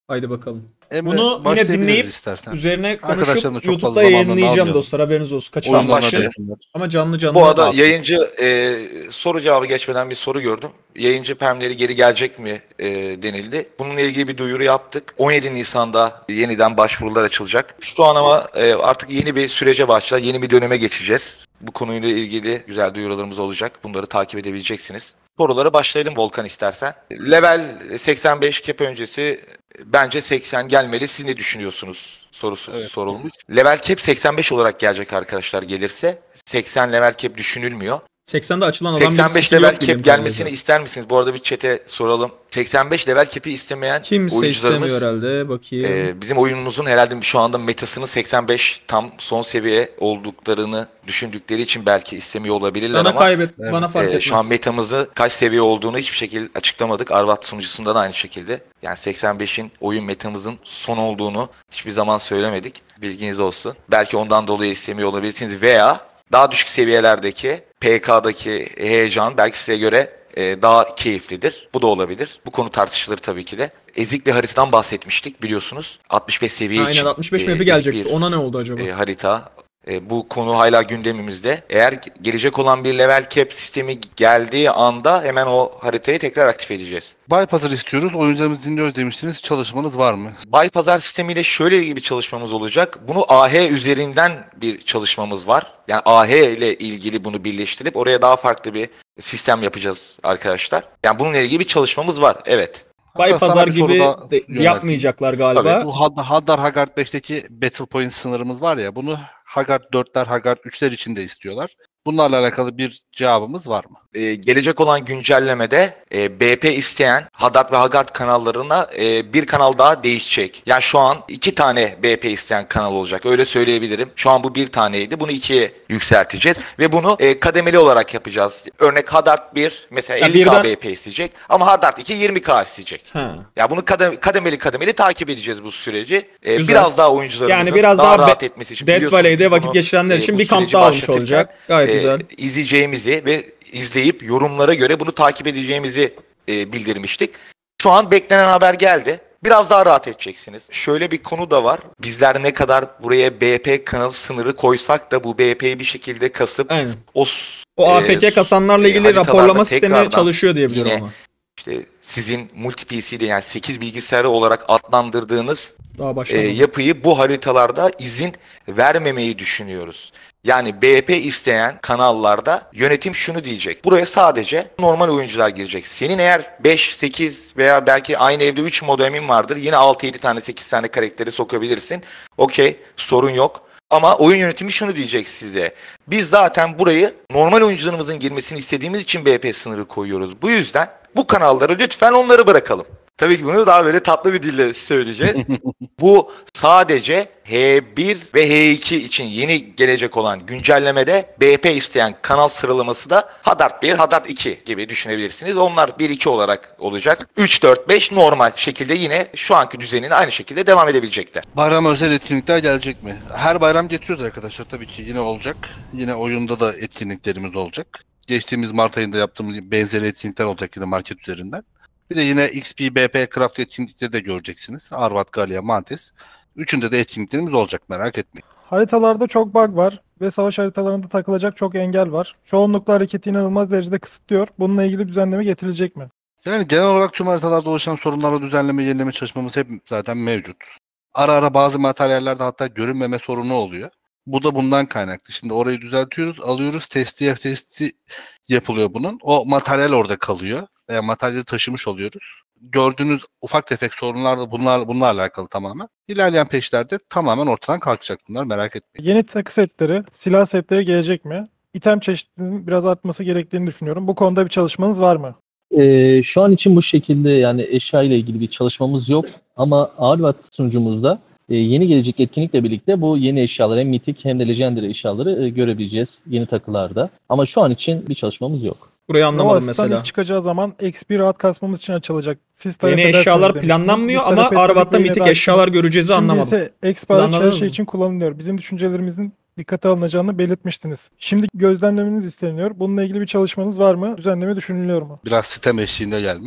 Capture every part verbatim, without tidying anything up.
Haydi bakalım. Emre, Bunu yine başlayabiliriz dinleyip istersen. üzerine Arkadaşlarım da konuşup çok fazla YouTube'da yayınlayacağım zamanlarını dostlar, haberiniz olsun. almayalım. Kaçırmayın. Oyunlarına başlayın. dönsünler. Ama canlı canlı. Bu arada dağıtın. yayıncı e, soru cevabı geçmeden bir soru gördüm. Yayıncı permleri geri gelecek mi e, denildi. Bununla ilgili bir duyuru yaptık. on yedi Nisan'da yeniden başvurular açılacak. Şu an ama e, artık yeni bir sürece başlayacağız. Yeni bir döneme geçeceğiz. Bu konuyla ilgili güzel duyurularımız olacak. Bunları takip edebileceksiniz. Sorulara başlayalım Volkan istersen. Level seksen beş cap öncesi bence seksen gelmeli. Siz ne düşünüyorsunuz? Sorusu Evet. sorulmuş. Level cap seksen beş olarak gelecek arkadaşlar gelirse. seksen level cap düşünülmüyor. seksende açılan adam seksen beş level cap bildiğim gelmesini kadarıyla. ister misiniz? Bu arada bir chat'e soralım. seksen beş level cap'i istemeyen Kimse oyuncularımız istemiyor herhalde. Bakayım. e, bizim oyunumuzun herhalde şu anda metasının seksen beş tam son seviye olduklarını düşündükleri için belki istemiyor olabilirler bana ama kaybet, Evet. bana fark e, etmez. şu an metamızı kaç seviye olduğunu hiçbir şekilde açıklamadık. Arvat sunucusunda da aynı şekilde. Yani seksen beşin oyun metamızın son olduğunu hiçbir zaman söylemedik. Bilginiz olsun. Belki ondan dolayı istemiyor olabilirsiniz veya daha düşük seviyelerdeki P K'daki heyecan belki size göre e, daha keyiflidir. Bu da olabilir. Bu konu tartışılır tabii ki de. Ezikli haritadan bahsetmiştik biliyorsunuz. altmış beş seviye için. Aynen altmış beş e, map'i ezik gelecekti. bir, Ona ne oldu acaba? e, harita. E, bu konu hala gündemimizde. Eğer gelecek olan bir level cap sistemi geldiği anda hemen o haritayı tekrar aktif edeceğiz. Bypass'ı istiyoruz. Oyuncularımızı dinliyoruz demiştiniz. Çalışmanız var mı? Buy pazar sistemiyle şöyle ilgili bir çalışmamız olacak. Bunu A H üzerinden bir çalışmamız var. Yani A H ile ilgili bunu birleştirip oraya daha farklı bir sistem yapacağız arkadaşlar. Yani bununla ilgili bir çalışmamız var. Evet. Bay Hatta sana pazar bir soru gibi daha de- yönelteyim. yapmayacaklar galiba. Tabii. Bu Had- Haddar Haggard beşteki Battle Point sınırımız var ya, bunu Haggard dörtler, Haggard üçler için de istiyorlar. Bunlarla alakalı bir cevabımız var mı? Ee, gelecek olan güncellemede e, B P isteyen Haddad ve Haggard kanallarına e, bir kanal daha değişecek. Yani şu an iki tane B P isteyen kanal olacak. Öyle söyleyebilirim. Şu an bu bir taneydi. Bunu ikiye yükselteceğiz. Ve bunu e, kademeli olarak yapacağız. Örnek Haddad bir mesela Ya elli K birden- B P isteyecek. Ama Haddad iki yirmi K isteyecek. Ha. Ya bunu kadem- kademeli kademeli takip edeceğiz bu süreci. Ee, Güzel. biraz daha oyuncularımızın Yani biraz daha, daha rahat Be- etmesi için. Dead Biliyorsunuz Valley'de biz vakit bunu, geçirenler e, için bu bir kamp süreci daha olmuş başlatırken, olacak. Gayet e, güzel. izleyeceğimizi ve izleyip yorumlara göre bunu takip edeceğimizi e, bildirmiştik. Şu an beklenen haber geldi. Biraz daha rahat edeceksiniz. Şöyle bir konu da var. Bizler ne kadar buraya B P kanal sınırı koysak da bu B P'yi bir şekilde kasıp Aynen. o O e, A F K kasanlarla e, ilgili haritalarda raporlama sistemi tekrardan çalışıyor diye biliyorum yine ama. işte sizin multi P C'de yani sekiz bilgisayarı olarak adlandırdığınız Daha e, başlamadı. yapıyı bu haritalarda izin vermemeyi düşünüyoruz. Yani B P isteyen kanallarda yönetim şunu diyecek. Buraya sadece normal oyuncular girecek. Senin eğer beş, sekiz veya belki aynı evde üç modemin vardır. Yine altı yedi tane sekiz tane karakteri sokabilirsin. Okey, sorun yok. Ama oyun yönetimi şunu diyecek size. Biz zaten burayı normal oyuncularımızın girmesini istediğimiz için B P sınırı koyuyoruz. Bu yüzden bu kanalları lütfen onları bırakalım. Tabii ki bunu daha böyle tatlı bir dille söyleyeceğiz. Bu sadece H bir ve H iki için yeni gelecek olan güncellemede B P isteyen kanal sıralaması da Haddad bir, Haddad iki gibi düşünebilirsiniz. Onlar bir iki olarak olacak. üç, dört, beş normal şekilde yine şu anki düzenine aynı şekilde devam edebilecekler. Bayram özel etkinlikler gelecek mi? Her bayram getiriyoruz arkadaşlar, tabii ki yine olacak. Yine oyunda da etkinliklerimiz olacak. Geçtiğimiz Mart ayında yaptığımız benzeri etkinlikler olacak yine market üzerinden. Bir de yine X P, B P, Craft etkinlikleri de göreceksiniz. Arvat, Galya, Mantis. Üçünde de etkinliklerimiz olacak, merak etmeyin. Haritalarda çok bug var ve savaş haritalarında takılacak çok engel var. Çoğunlukla hareketi inanılmaz derecede kısıtlıyor. Bununla ilgili düzenleme getirilecek mi? Yani genel olarak tüm haritalarda oluşan sorunlarla düzenleme, yenileme çalışmamız hep zaten mevcut. Ara ara bazı materyallerde hatta görünmeme sorunu oluyor. Bu da bundan kaynaklı. Şimdi orayı düzeltiyoruz, alıyoruz, testi testi yapılıyor bunun. O materyal orada kalıyor veya materyali taşımış oluyoruz. Gördüğünüz ufak tefek sorunlar da bunlar, bunlarla alakalı tamamen. İlerleyen peşlerde tamamen ortadan kalkacak bunlar, merak etmeyin. Yeni takı setleri, silah setleri gelecek mi? İtem çeşitliliğinin biraz artması gerektiğini düşünüyorum. Bu konuda bir çalışmanız var mı? Ee, şu an için bu şekilde yani eşya ile ilgili bir çalışmamız yok. Ama Arvat sunucumuzda e, yeni gelecek etkinlikle birlikte bu yeni eşyaları hem mitik hem de legendary eşyaları e, görebileceğiz yeni takılarda. Ama şu an için bir çalışmamız yok. Burayı anlamadım Novas'tan mesela. ilk çıkacağı zaman X P rahat kasmamız için açılacak. Siz talep Yeni ederseniz eşyalar demiştiniz. planlanmıyor Biz ama talep etmedik Arvat'ta ve yine mitik de eşyalar göreceğizi Şimdi anlamadım. ise X Siz P her anladınız şey mı? için kullanılıyor. Bizim düşüncelerimizin dikkate alınacağını belirtmiştiniz. Şimdi gözlemlemeniz isteniyor. Bununla ilgili bir çalışmanız var mı? Düzenleme düşünülüyor mu? Biraz sitem eşliğinde gelmiş.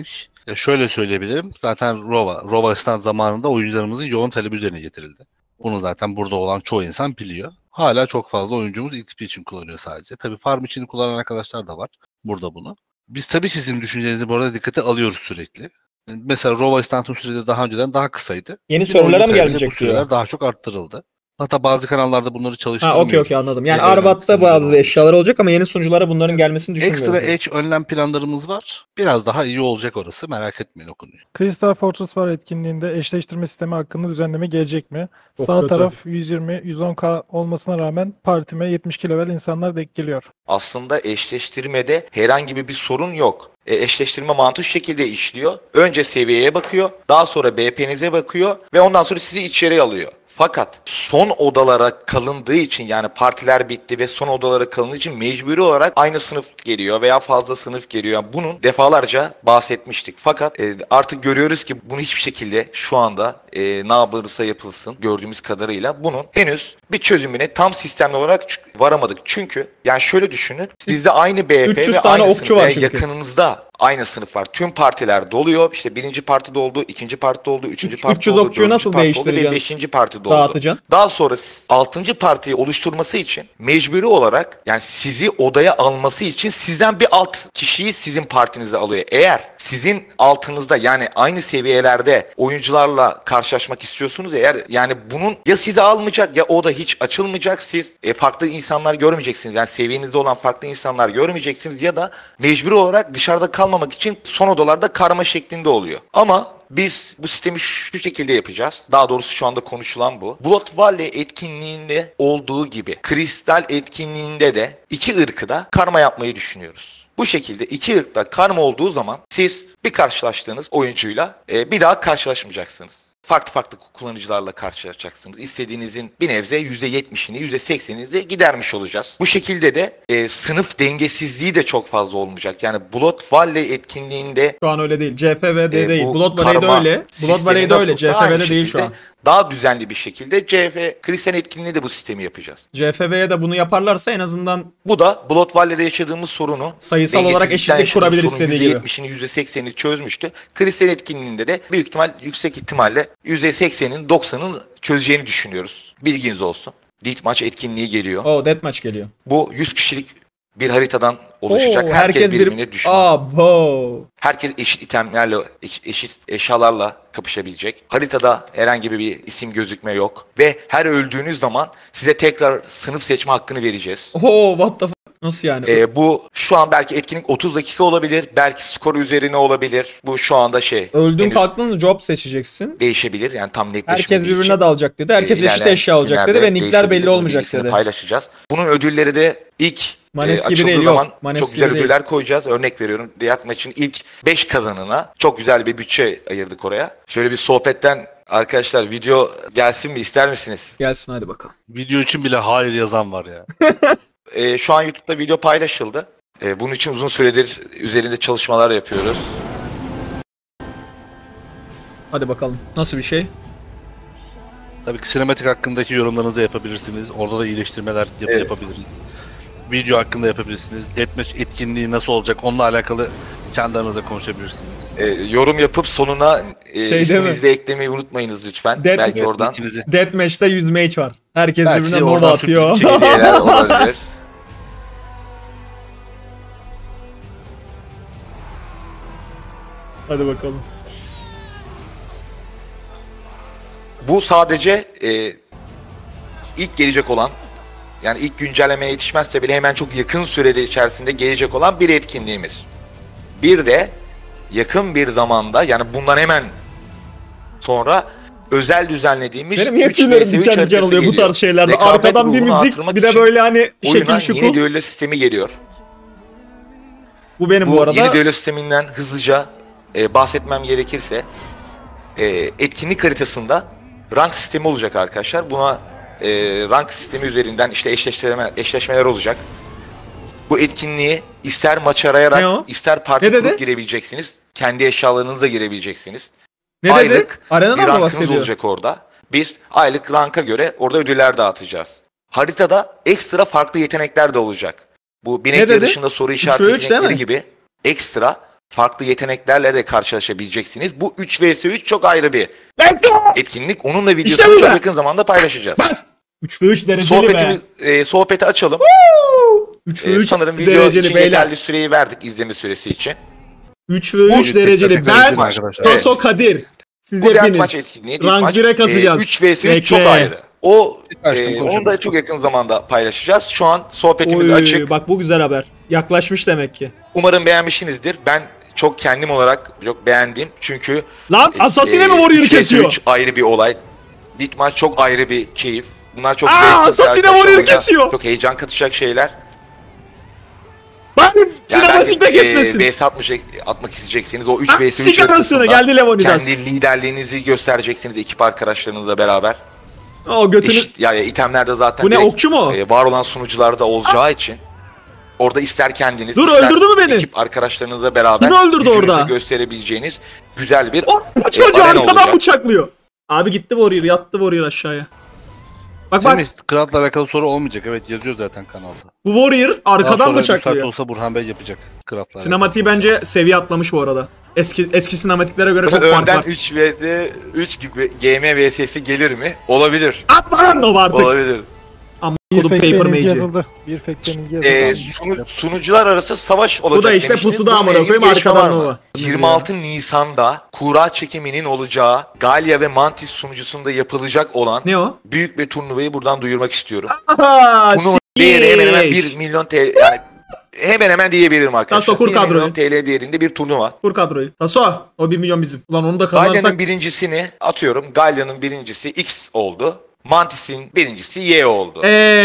Ya şöyle söyleyebilirim. Zaten Rova, Rova stand zamanında oyuncularımızın yoğun talebi üzerine getirildi. Bunu zaten burada olan çoğu insan biliyor. Hala çok fazla oyuncumuz X P için kullanıyor sadece. Tabii farm için kullanan arkadaşlar da var burada bunu. Biz tabii sizin düşüncelerinizi bu arada dikkate alıyoruz sürekli. Mesela Rova standın süreleri daha önceden daha kısaydı. Yeni Bizim serverlara oyun mı talebinde gelecek bu süreler diyor? daha çok arttırıldı. Hatta bazı kanallarda bunları Ha çalıştırmıyor. okey okey anladım. Yani Bir öğrenmek Arbat'ta istediğim bazı oldu. eşyalar olacak ama yeni sunuculara bunların gelmesini düşünmüyorum. Ekstra ek önlem planlarımız var. Biraz daha iyi olacak orası. Merak etmeyin o konuyu. Crystal Fortress var etkinliğinde eşleştirme sistemi hakkında düzenleme gelecek mi? Çok Sağ kötü. taraf yüz yirmi yüz on K olmasına rağmen partime yetmiş iki level insanlar denk geliyor. Aslında eşleştirmede herhangi bir sorun yok. E, eşleştirme mantığı şu şekilde işliyor. Önce seviyeye bakıyor, daha sonra B P'nize bakıyor ve ondan sonra sizi içeri alıyor. Fakat son odalara kalındığı için, yani partiler bitti ve son odalara kalındığı için mecburi olarak aynı sınıf geliyor veya fazla sınıf geliyor. Yani bunun defalarca bahsetmiştik. Fakat e, artık görüyoruz ki bunu hiçbir şekilde şu anda e, ne yapılırsa yapılsın gördüğümüz kadarıyla bunun henüz bir çözümüne tam sistemli olarak ç- varamadık. Çünkü yani şöyle düşünün, sizde aynı B P üç yüz ve tane aynı okçu sınıf var veya çünkü. yakınınızda aynı sınıf var. Tüm partiler doluyor. İşte birinci partide oldu, ikinci partide oldu, üçüncü Üç- partide üç yüz oldu, okçuyu dördüncü nasıl partide oldu ve değiştireceksin? beşinci partide oldu. Dağıtacaksın. Daha sonra altıncı partiyi oluşturması için mecburi olarak, yani sizi odaya alması için sizden bir alt kişiyi sizin partinize alıyor. Eğer sizin altınızda, yani aynı seviyelerde oyuncularla karşılaşmak istiyorsunuz, eğer yani bunun ya sizi almayacak ya o da hiç açılmayacak, siz e, farklı insanlar görmeyeceksiniz. Yani seviyenizde olan farklı insanlar görmeyeceksiniz ya da mecburi olarak dışarıda kalmamak için son odalarda karma şeklinde oluyor. Ama biz bu sistemi şu şekilde yapacağız. Daha doğrusu şu anda konuşulan bu. Blood Valley etkinliğinde olduğu gibi Kristal etkinliğinde de iki ırkı da karma yapmayı düşünüyoruz. Bu şekilde iki ırkta karma olduğu zaman siz bir karşılaştığınız oyuncuyla e, bir daha karşılaşmayacaksınız. Farklı farklı kullanıcılarla karşılaşacaksınız. İstediğinizin bir nebze yüzde yetmişini, yüzde seksenini gidermiş olacağız. Bu şekilde de e, sınıf dengesizliği de çok fazla olmayacak. Yani Blood Valley etkinliğinde Şu an öyle değil. C F V'de e, değil. bu Blood Valley'de karma öyle. Blood sistemi Valley'de öyle. nasılsa C F aynı V'de değil şu şekilde an. daha düzenli bir şekilde C F Kristal etkinliğinde de bu sistemi yapacağız. C F V'ye de bunu yaparlarsa en azından Bu da Blood Valley'de yaşadığımız sorunu, sayısal olarak dengesizlikten eşitlik yaşadığımız kurabilir sorunun istediği yüzde gibi. yetmişini, yüzde seksenini çözmüştü. Kristal etkinliğinde de büyük ihtimal, yüksek ihtimalle yüzde seksenin, doksanın çözeceğini düşünüyoruz. Bilginiz olsun. Deathmatch etkinliği geliyor. o deathmatch geliyor. Bu yüz kişilik bir haritadan oluşacak. Oo, herkes, bir- birbirine düşman. Abo. Herkes eşit itemlerle, eş- eşit eşyalarla kapışabilecek. Haritada herhangi bir isim gözükme yok. Ve her öldüğünüz zaman size tekrar sınıf seçme hakkını vereceğiz. Oo what the fuck. Nasıl yani? Ee, bu şu an belki etkinlik otuz dakika olabilir. Belki skor üzerine olabilir. Bu şu anda şey. Öldün henüz kalktın job seçeceksin. değişebilir. Yani tam netleşmediği Herkes birbirine için. dalacak dedi. Herkes Ee, eşit ilerleyen eşya alacak dedi günlerde ve nickler değişebilir. belli Bunun olmayacak bilgisini dedi. paylaşacağız. Bunun ödülleri de ilk Manes e, gibi açıldığı değil, zaman yok. Manes çok gibi güzel değil. ödüller koyacağız. Örnek veriyorum. Deathmatch'in ilk beş kazanına çok güzel bir bütçe ayırdık oraya. Şöyle bir sohbetten arkadaşlar video gelsin mi, ister misiniz? Gelsin hadi bakalım. Video için bile hayır yazan var ya. Ee, şu an YouTube'da video paylaşıldı. Ee, bunun için uzun süredir üzerinde çalışmalar yapıyoruz. Hadi bakalım. Nasıl bir şey? Tabii ki sinematik hakkındaki yorumlarınızı da yapabilirsiniz. Orada da iyileştirmeler yap- Evet. yapabiliriz. Video hakkında yapabilirsiniz. Deathmatch etkinliği nasıl olacak onunla alakalı kendi aranızda konuşabilirsiniz. Ee, yorum yapıp sonuna e, Şey değil mi? isminizi de eklemeyi unutmayınız lütfen. Death- Belki Evet, oradan ikinizi- Deathmatch'te yüz mage var. Herkes Belki birbirine de moda oradan atıyor. sürpriz bir şey hediyeler olabilir. Hadi bakalım. Bu sadece e, ilk gelecek olan, yani ilk güncellemeye yetişmezse bile hemen çok yakın sürede içerisinde gelecek olan bir etkinliğimiz. Bir de yakın bir zamanda, yani bundan hemen sonra özel düzenlediğimiz Benim niye üç tüylerim vs üç diken diken haritası oluyor bu geliyor. tarz şeylerde. Rekabet Arkadan bir ruhunu müzik, artırmak bir de için böyle hani şekil oyuna şukul. yeni düello sistemi geliyor. Bu benim bu, Bu arada. yeni düello sisteminden hızlıca e, bahsetmem gerekirse e, etkinlik haritasında rank sistemi olacak arkadaşlar. Buna e, rank sistemi üzerinden işte eşleştirme, eşleşmeler olacak. Bu etkinliği ister maç Ne o? arayarak, ister parti Ne dedi? kurup girebileceksiniz. Kendi eşyalarınızla girebileceksiniz. Ne dedi? Aylık Arenadan bir mı rankınız bahsediyor? olacak orada. Biz aylık ranka göre orada ödüller dağıtacağız. Haritada ekstra farklı yetenekler de olacak. Bu binek dedi? yarışında soru işareti üç ve üç değil yetenekleri mi? gibi ekstra farklı yeteneklerle de karşılaşabileceksiniz. Bu üç vs üç çok ayrı bir etkinlik. Onun da videosunu İşte bu çok be. yakın zamanda paylaşacağız. Bas. üç ve üç dereceli Sohbetimi, be. e, sohbeti açalım. üç ve E, üç sanırım video dereceli için beyler. yeterli süreyi verdik izleme süresi için. üç ve üç Tek- dereceli. tek- Ben tek- arkadaşlar. Evet. Taso Kadir. Siz Bu lig maç hepiniz. etkinliği. lig Rank maç, bire kasacağız. E, üç vs üç çok Bekle. ayrı. O Açtım, e, onu konuşalım. da çok yakın zamanda paylaşacağız. Şu an sohbetimiz Oy, açık. bak bu güzel haber. Yaklaşmış demek ki. Umarım beğenmişsinizdir. Ben çok kendim olarak çok beğendim. Çünkü Lan Assassin'e mi Warrior'ı üç vs kesiyor? üç ayrı bir olay. Lig maç çok ayrı bir keyif. Bunlar çok Aa, zevkli Assassin'e arkadaşlar Warrior'ı oyuna kesiyor. Çok heyecan katacak şeyler. Lan Yani sinematikte belki, kesmesin. E, vs atmayacak, atmak isteyeceksiniz. O üç Ha, vs üç sigarasını geldi Leonidas. kendi liderliğinizi göstereceksiniz ekip arkadaşlarınızla beraber. O götünü. Eşit, yani itemlerde zaten Bu ne, direkt, okçu mu? e, var olan sunucularda olacağı için orada ister kendiniz Dur, ister öldürdü mü beni? ekip arkadaşlarınızla beraber Kim öldürdü gücünüzü orada? gösterebileceğiniz güzel bir O e, çocuğu arena arkadan olacak. bıçaklıyor. Abi gitti Warrior, yattı Warrior aşağıya. Bak bak, Semih, Kıraat'la alakalı soru olmayacak. Evet, yazıyor zaten kanalda. bu Warrior Daha arkadan sonra müsait bıçaklıyor. olsa Burhan Bey yapacak Kıraat'la Sinematiği alakalı. bence seviye atlamış bu arada. Eski eski sinematiklere göre çok fark Önden var. üç vs üç gibi G M vs'si gelir mi? Olabilir. Atma lan o artık. Olabilir. Ama Bir kodum fake Paper benimki Mage'i. yazıldı. Bir fake benimki yazıldı. Ee, Abi. sunu- sunucular arası savaş olacak Bu da işte demiştiniz. pusuda Bununla amına ilgili koyayım, gelişme arkadan var mı? Nova. yirmi altı Nisan'da kura çekiminin olacağı Galya ve Mantis sunucusunda yapılacak olan Ne o? büyük bir turnuvayı buradan duyurmak istiyorum. Aha, Bunun değeri hemen hemen bir milyon T L, yani hemen hemen diyebilirim arkadaşlar. Taso, kur bir kadroyu. milyon T L değerinde bir turnuva. Kur kadroyu. Taso, o bir milyon bizim. Ulan onu da Galya'nın kazanırsak. birincisini atıyorum. Galya'nın birincisi X oldu. Mantis'in birincisi Y oldu.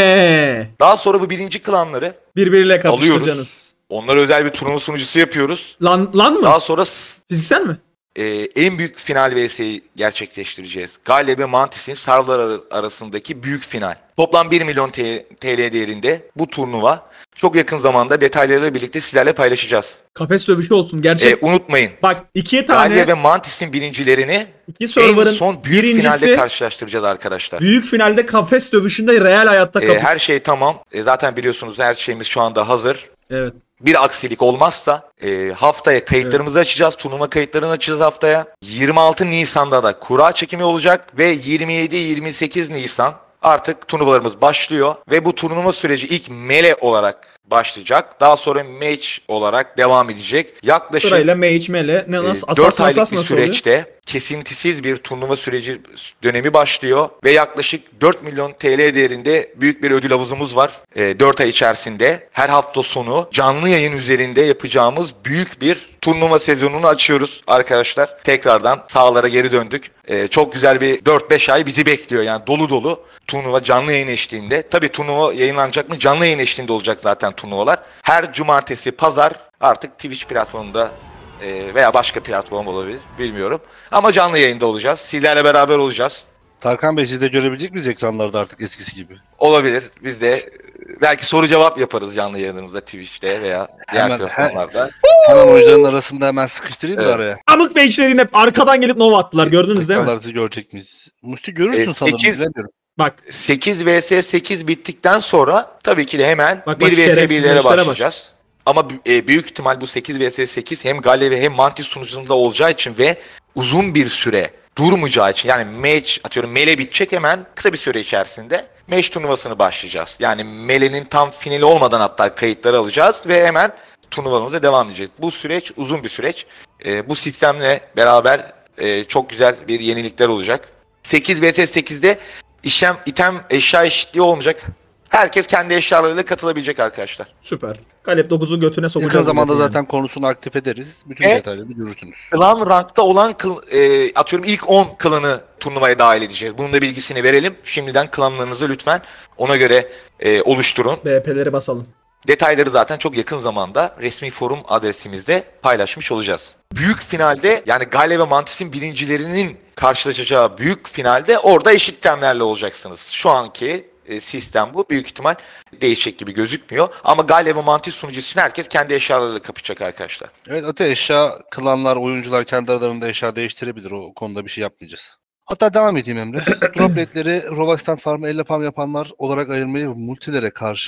Eee. Daha sonra bu birinci klanları Birbiriyle alıyoruz. kapıştıracaksınız. Onlara özel bir turnuva sunucusu yapıyoruz. Lan lan mı? Daha sonra s- Fiziksel mi? e, en büyük final vs'yi gerçekleştireceğiz. Galya ve Mantis'in Sarvlar ar- arasındaki büyük final. Toplam bir milyon T L değerinde bu turnuva. Çok yakın zamanda detaylarıyla birlikte sizlerle paylaşacağız. Kafes dövüşü olsun. E, Gerçek. unutmayın. Bak iki tane Galya ve Mantis'in birincilerini iki en server'ın son büyük birincisi finalde karşılaştıracağız arkadaşlar. büyük finalde kafes dövüşünde real hayatta E, kapış. her şey tamam. E, zaten biliyorsunuz her şeyimiz şu anda hazır. Evet. Bir aksilik olmazsa e, haftaya kayıtlarımızı açacağız. Turnuva kayıtlarını açacağız haftaya. yirmi altı Nisan'da da kura çekimi olacak ve yirmi yedi yirmi sekiz Nisan artık turnuvalarımız başlıyor ve bu turnuva süreci ilk mele olarak başlayacak. Daha sonra match olarak devam edecek. Yaklaşık Sırayla mage, mele, ne e, nasıl dört asas aylık masas bir nasıl oluyor? süreçte kesintisiz bir turnuva süreci dönemi başlıyor ve yaklaşık dört milyon T L değerinde büyük bir ödül havuzumuz var. E, dört ay içerisinde her hafta sonu canlı yayın üzerinde yapacağımız büyük bir turnuva sezonunu açıyoruz arkadaşlar. Tekrardan sahalara geri döndük. E, çok güzel bir dört beş ay bizi bekliyor yani dolu dolu turnuva canlı yayın eşliğinde. Tabii turnuva yayınlanacak mı? Canlı yayın eşliğinde olacak zaten turnuvalar. Her cumartesi, pazar artık Twitch platformunda e, veya başka platform olabilir bilmiyorum. Ama canlı yayında olacağız. Sizlerle beraber olacağız. Tarkan Bey, siz de görebilecek miyiz ekranlarda artık eskisi gibi? Olabilir. Biz de e, belki soru cevap yaparız canlı yayınımızda Twitch'te veya diğer Hemen- platformlarda. Hemen oyuncuların arasında hemen sıkıştırayım Evet. da araya. Amık mage'lerin hep arkadan gelip nova attılar. Gördünüz değil mi? Ekranlarda görecek miyiz? Musti görürsün E, sanırım. sekiz Bilemiyorum. Bak sekiz vs sekiz bittikten sonra tabii ki de hemen Bak, bak, bir vs şerefsiz birlere gençlere bak. başlayacağız. Ama e, büyük ihtimal bu sekiz vs sekiz hem Galya ve hem Mantis sunucusunda olacağı için ve uzun bir süre durmayacağı için yani match atıyorum mele bitecek hemen kısa bir süre içerisinde match turnuvasını başlayacağız. Yani melenin tam finali olmadan hatta kayıtları alacağız ve hemen turnuvamıza devam edecek. Bu süreç uzun bir süreç. E, bu sistemle beraber e, çok güzel bir yenilikler olacak. sekiz vs sekizde işlem, item, eşya eşitliği olmayacak. Herkes kendi eşyalarıyla katılabilecek arkadaşlar. süper. Galip dokuzu götüne sokacağız. Yakın zamanda milleti yani. zaten konusunu aktif ederiz. Bütün E? detayları görürsünüz. Klan rankta olan kıl, e, atıyorum ilk on klanı turnuvaya dahil edeceğiz. Bunun da bilgisini verelim. Şimdiden klanlarınızı lütfen ona göre e, oluşturun. B P'leri basalım. Detayları zaten çok yakın zamanda resmi forum adresimizde paylaşmış olacağız. Büyük finalde yani Galya ve Mantis'in birincilerinin karşılaşacağı büyük finalde orada eşit temlerle olacaksınız. Şu anki e, sistem bu. Büyük ihtimal değişecek gibi gözükmüyor. Ama Galya ve Mantis sunucusu için herkes kendi eşyalarıyla kapışacak arkadaşlar. Evet, Ate eşya klanlar, oyuncular kendi aralarında eşya değiştirebilir. O konuda bir şey yapmayacağız. Hatta devam edeyim Emre. Drop rate'leri Rovax'tan farmı elle farm yapanlar olarak ayırmayı ve multilere karşın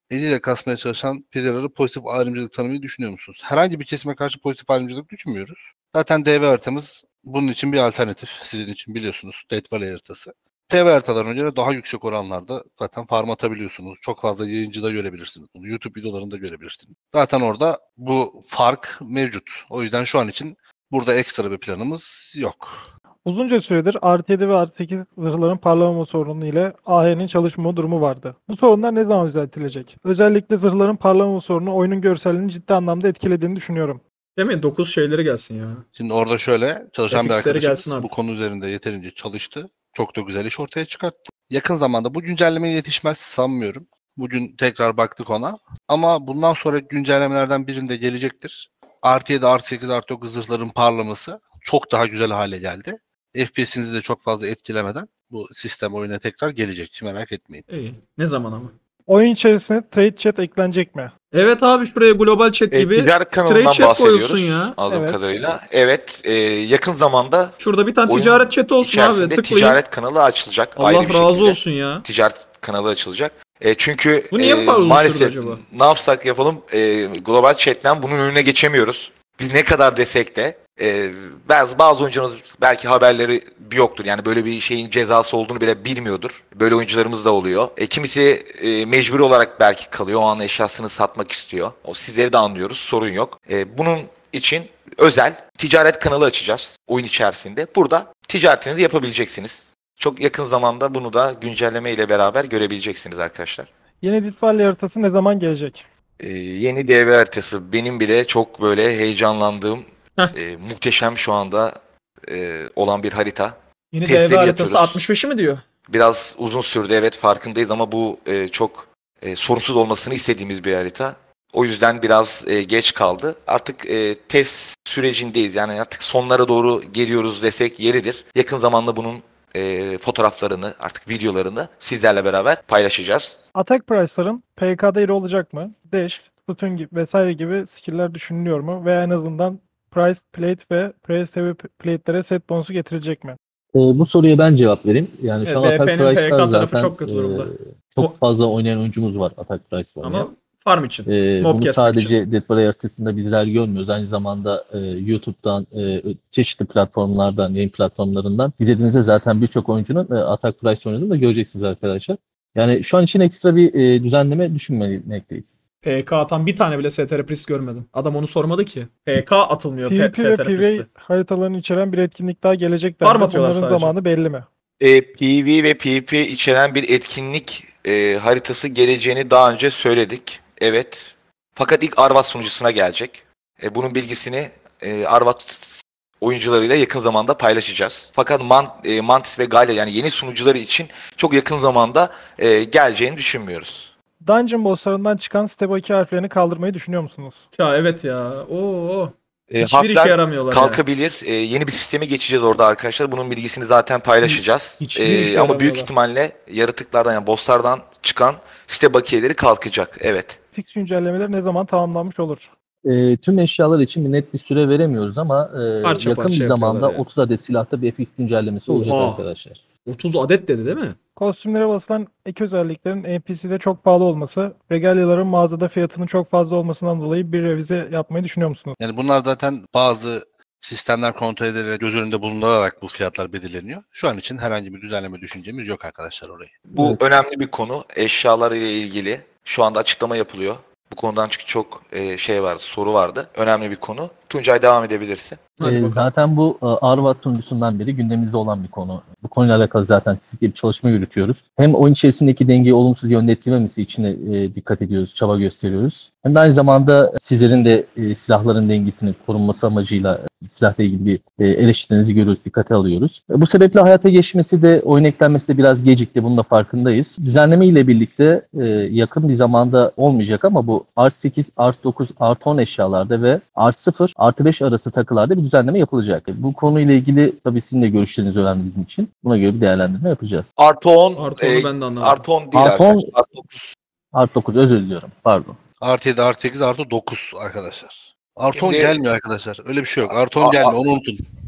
eliyle kasmaya çalışan player'ları pozitif ayrımcılık tanımayı düşünüyor musunuz? Herhangi bir kesime karşı pozitif ayrımcılık düşünmüyoruz. Zaten D V haritamız bunun için bir alternatif. Sizin için biliyorsunuz. Death Valley haritası. T V haritalarına göre daha yüksek oranlarda zaten farm atabiliyorsunuz. Çok fazla yayıncıda görebilirsiniz bunu. YouTube videolarında görebilirsiniz. Zaten orada bu fark mevcut. O yüzden şu an için burada ekstra bir planımız yok. Uzunca süredir artı yedi ve artı sekiz zırhların parlamama sorunu ile A H'nin çalışmama durumu vardı. Bu sorunlar ne zaman düzeltilecek? Özellikle zırhların parlamama sorunu oyunun görselliğini ciddi anlamda etkilediğini düşünüyorum. Değil mi? dokuz şeyleri gelsin ya. Şimdi orada şöyle çalışan bir Grafiksleri gelsin arkadaşımız bu artık. konu üzerinde yeterince çalıştı. Çok da güzel iş ortaya çıkarttı. Yakın zamanda bu güncellemeye yetişmez sanmıyorum. Bugün tekrar baktık ona. Ama bundan sonraki güncellemelerden birinde gelecektir. Artı yedi, artı sekiz, artı dokuz zırhların parlaması çok daha güzel hale geldi. F P S'inizi de çok fazla etkilemeden bu sistem oyuna tekrar gelecek. Merak etmeyin. İyi. Ne zaman ama? Oyun içerisine trade chat eklenecek mi? Evet abi şuraya global chat E, gibi ticaret trade kanalından chat bahsediyoruz koyulsun ya. anladığım Evet. kadarıyla. Evet, e, yakın zamanda Şurada bir tane oyun ticaret chat olsun abi. içerisinde Tıklayın. ticaret kanalı açılacak. ayrı Allah bir razı şekilde. olsun ya. Ticaret kanalı açılacak. E, çünkü Bu niye bu e, kadar uzun sürdü maalesef acaba? ne yapsak yapalım e, global chat'ten bunun önüne geçemiyoruz. Biz ne kadar desek de e, bazı, bazı oyuncularımız belki haberleri yoktur. Yani böyle bir şeyin cezası olduğunu bile bilmiyordur. Böyle oyuncularımız da oluyor. E, kimisi e, mecburi olarak belki kalıyor. O an eşyasını satmak istiyor. O sizleri de anlıyoruz. Sorun yok. E, bunun için özel ticaret kanalı açacağız oyun içerisinde. Burada ticaretinizi yapabileceksiniz. Çok yakın zamanda bunu da güncelleme ile beraber görebileceksiniz arkadaşlar. Yeni Death Valley haritası ne zaman gelecek? Ee, yeni D V haritası benim bile çok böyle heyecanlandığım, Heh. e, muhteşem şu anda e, olan bir harita. Yeni Testleri D V haritası yapıyoruz. altmış beşi mi diyor? Biraz uzun sürdü, evet, farkındayız ama bu e, çok e, sorunsuz olmasını istediğimiz bir harita. O yüzden biraz e, geç kaldı. Artık e, test sürecindeyiz. Yani artık sonlara doğru geliyoruz desek yeridir. Yakın zamanda bunun e, fotoğraflarını, artık videolarını sizlerle beraber paylaşacağız. Attack Price'ların P K'da yeri olacak mı? Dash, Stun gibi vesaire gibi skill'ler düşünülüyor mu? Veya en azından Price Plate ve Price Heavy Plate'lere set bonusu getirilecek mi? Ee, bu soruya ben cevap vereyim. Yani şu Evet, an Attack B P'nin P K Price'lar tarafı zaten çok kötü e, durumda. çok O- fazla oynayan oyuncumuz var Attack Price oynayan. Ama farm için. Ee, Mob bunu kesmek sadece Death Valley haritasında bizler görmüyoruz. Aynı zamanda e, YouTube'dan, e, çeşitli platformlardan, yayın platformlarından izlediğinizde zaten birçok oyuncunun e, Attack Price oynadığını da göreceksiniz arkadaşlar. Yani şu an için ekstra bir e, düzenleme düşünmekteyiz. P K atan bir tane bile S T R Priest görmedim. Adam onu sormadı ki. P K atılmıyor P- PvP ve S T R PvE Priest'te. haritalarını içeren bir etkinlik daha gelecek Var mı dendi. atıyorlar Bunların sadece? zamanı belli mi? E, P V ve P V P içeren bir etkinlik e, haritası geleceğini daha önce söyledik. Evet. Fakat ilk Arvat sunucusuna gelecek. E, bunun bilgisini e, Arvat oyuncularıyla yakın zamanda paylaşacağız. Fakat Man, e, Mantis ve Galya yani yeni sunucuları için çok yakın zamanda e, geleceğini düşünmüyoruz. Dungeon bosslarından çıkan step iki harflerini kaldırmayı düşünüyor musunuz? Ya evet ya. Oo. E, Hiçbir işe harfler yaramıyorlar ya. kalkabilir. E, yeni bir sisteme geçeceğiz orada arkadaşlar. Bunun bilgisini zaten paylaşacağız. Hiçbir E, işe ama büyük yaramıyorlar. ihtimalle yaratıklardan yani bosslardan çıkan site bakiyeleri kalkacak. Evet. Fix güncellemeler ne zaman tamamlanmış olur? E, tüm eşyalar için bir net bir süre veremiyoruz ama e, Parça yakın parça bir zamanda yapıyorlar yani. otuz adet silahta bir F X güncellemesi olacak Oha. arkadaşlar. otuz adet dedi değil mi? Kostümlere basılan ek özelliklerin N P C'de çok pahalı olması, regalyaların mağazada fiyatının çok fazla olmasından dolayı bir revize yapmayı düşünüyor musunuz? Yani bunlar zaten bazı sistemler kontrol edilerek göz önünde bulundurarak bu fiyatlar belirleniyor. Şu an için herhangi bir düzenleme düşüncemiz yok arkadaşlar orayı. Bu Evet. önemli bir konu. Eşyalar ile ilgili şu anda açıklama yapılıyor. Bu konudan çünkü çok e, şey vardı, soru vardı. Önemli bir konu. Tuncay devam edebilirse. Hadi Ee, bakalım. zaten bu e, Arvat sunucusundan beri gündemimizde olan bir konu. Bu konuyla alakalı zaten sizle bir çalışma yürütüyoruz. Hem oyun içerisindeki dengeyi olumsuz yönde etkilememesi için e, dikkat ediyoruz, çaba gösteriyoruz. Hem de aynı zamanda sizlerin de e, silahların dengesinin korunması amacıyla e, silahla ilgili bir e, eleştirinizi görüyoruz, dikkate alıyoruz. E, bu sebeple hayata geçmesi de, oyun eklenmesi de biraz gecikti, bunun da farkındayız. Düzenleme ile birlikte e, yakın bir zamanda olmayacak ama bu artı sekiz, artı dokuz, artı on eşyalarda ve artı sıfır, artı beş arası takılarda bir düzenleme yapılacak. Bu konuyla ilgili tabii sizin de görüşleriniz önemli bizim için. Buna göre bir değerlendirme yapacağız. Artı on, Artı onu e, ben de anlamadım. artı on değil Artı on arkadaşlar. Artı dokuz. Artı dokuz, özür diliyorum, pardon. Artı yedi, artı sekiz, artı dokuz arkadaşlar. Artı on Şimdi- gelmiyor arkadaşlar. Öyle bir şey yok. Artı on Aa, gelmiyor. Onu unutun.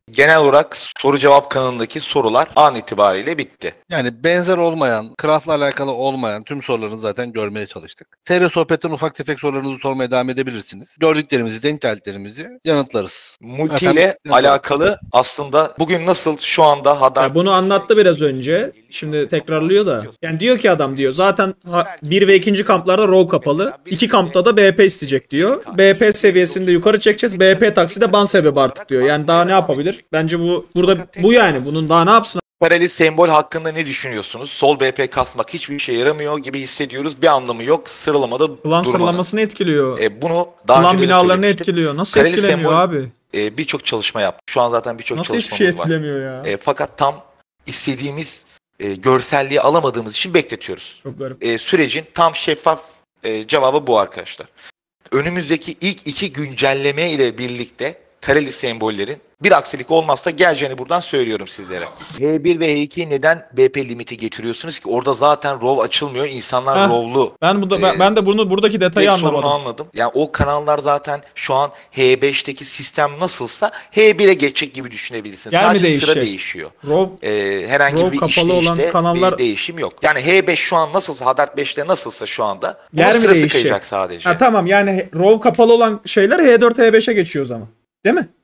Genel olarak soru cevap kanalındaki sorular an itibariyle bitti. Yani benzer olmayan, craft'la alakalı olmayan tüm sorularınızı zaten görmeye çalıştık. T R Sohbet'ten ufak tefek sorularınızı sormaya devam edebilirsiniz. Gördüklerimizi, denk geldiklerimizi yanıtlarız. Multi Efendim, ile yapalım. alakalı aslında bugün nasıl şu anda Hadar... Ya bunu anlattı biraz önce. Şimdi tekrarlıyor da. Yani diyor ki adam diyor zaten ha- bir ve ikinci kamplarda row kapalı. İki kampta da B P isteyecek diyor. B P seviyesini de yukarı çekeceğiz. B P takside ban sebebi artık diyor. Yani daha ne yapabilir? Bence bu burada bu yani. Bunun daha ne yapsın? Kareli sembol hakkında ne düşünüyorsunuz? Sol B P kasmak hiçbir işe yaramıyor gibi hissediyoruz. Bir anlamı yok. Sıralamada Klan durmanın. sıralamasını etkiliyor. E, bunu daha Klan önce de binalarını söylemiştim. etkiliyor. Nasıl Kareli etkilemiyor sembol- abi? E, birçok çalışma yaptık. Şu an zaten birçok Nasıl hiçbir çalışmamız şey var. etkilemiyor ya? E, fakat tam istediğimiz e, görselliği alamadığımız için bekletiyoruz. Çok garip. E, sürecin tam şeffaf e, cevabı bu arkadaşlar. Önümüzdeki ilk iki güncelleme ile birlikte kareli sembollerin bir aksilik olmazsa geleceğini buradan söylüyorum sizlere. H bir ve H iki'ye neden B P limiti getiriyorsunuz ki? Orada zaten row açılmıyor. İnsanlar Heh. row'lu. Ben burada ben, Ee, ben de bunu buradaki detayı Tek sorunu anlamadım. anladım. Yani o kanallar zaten şu an H beşteki sistem nasılsa H bire geçecek gibi düşünebilirsin. Yer mi Sadece değişecek? sıra değişiyor. Row Ee, herhangi Row bir kapalı olan işleyişte kanallar- bir değişim yok. Yani H beş şu an nasılsa, Hadart beşte nasılsa şu anda bunun Yer mi sırası değişecek? kayacak sadece. Ha tamam yani row kapalı olan şeyler H dört H beşe geçiyor o zaman. Değil mi?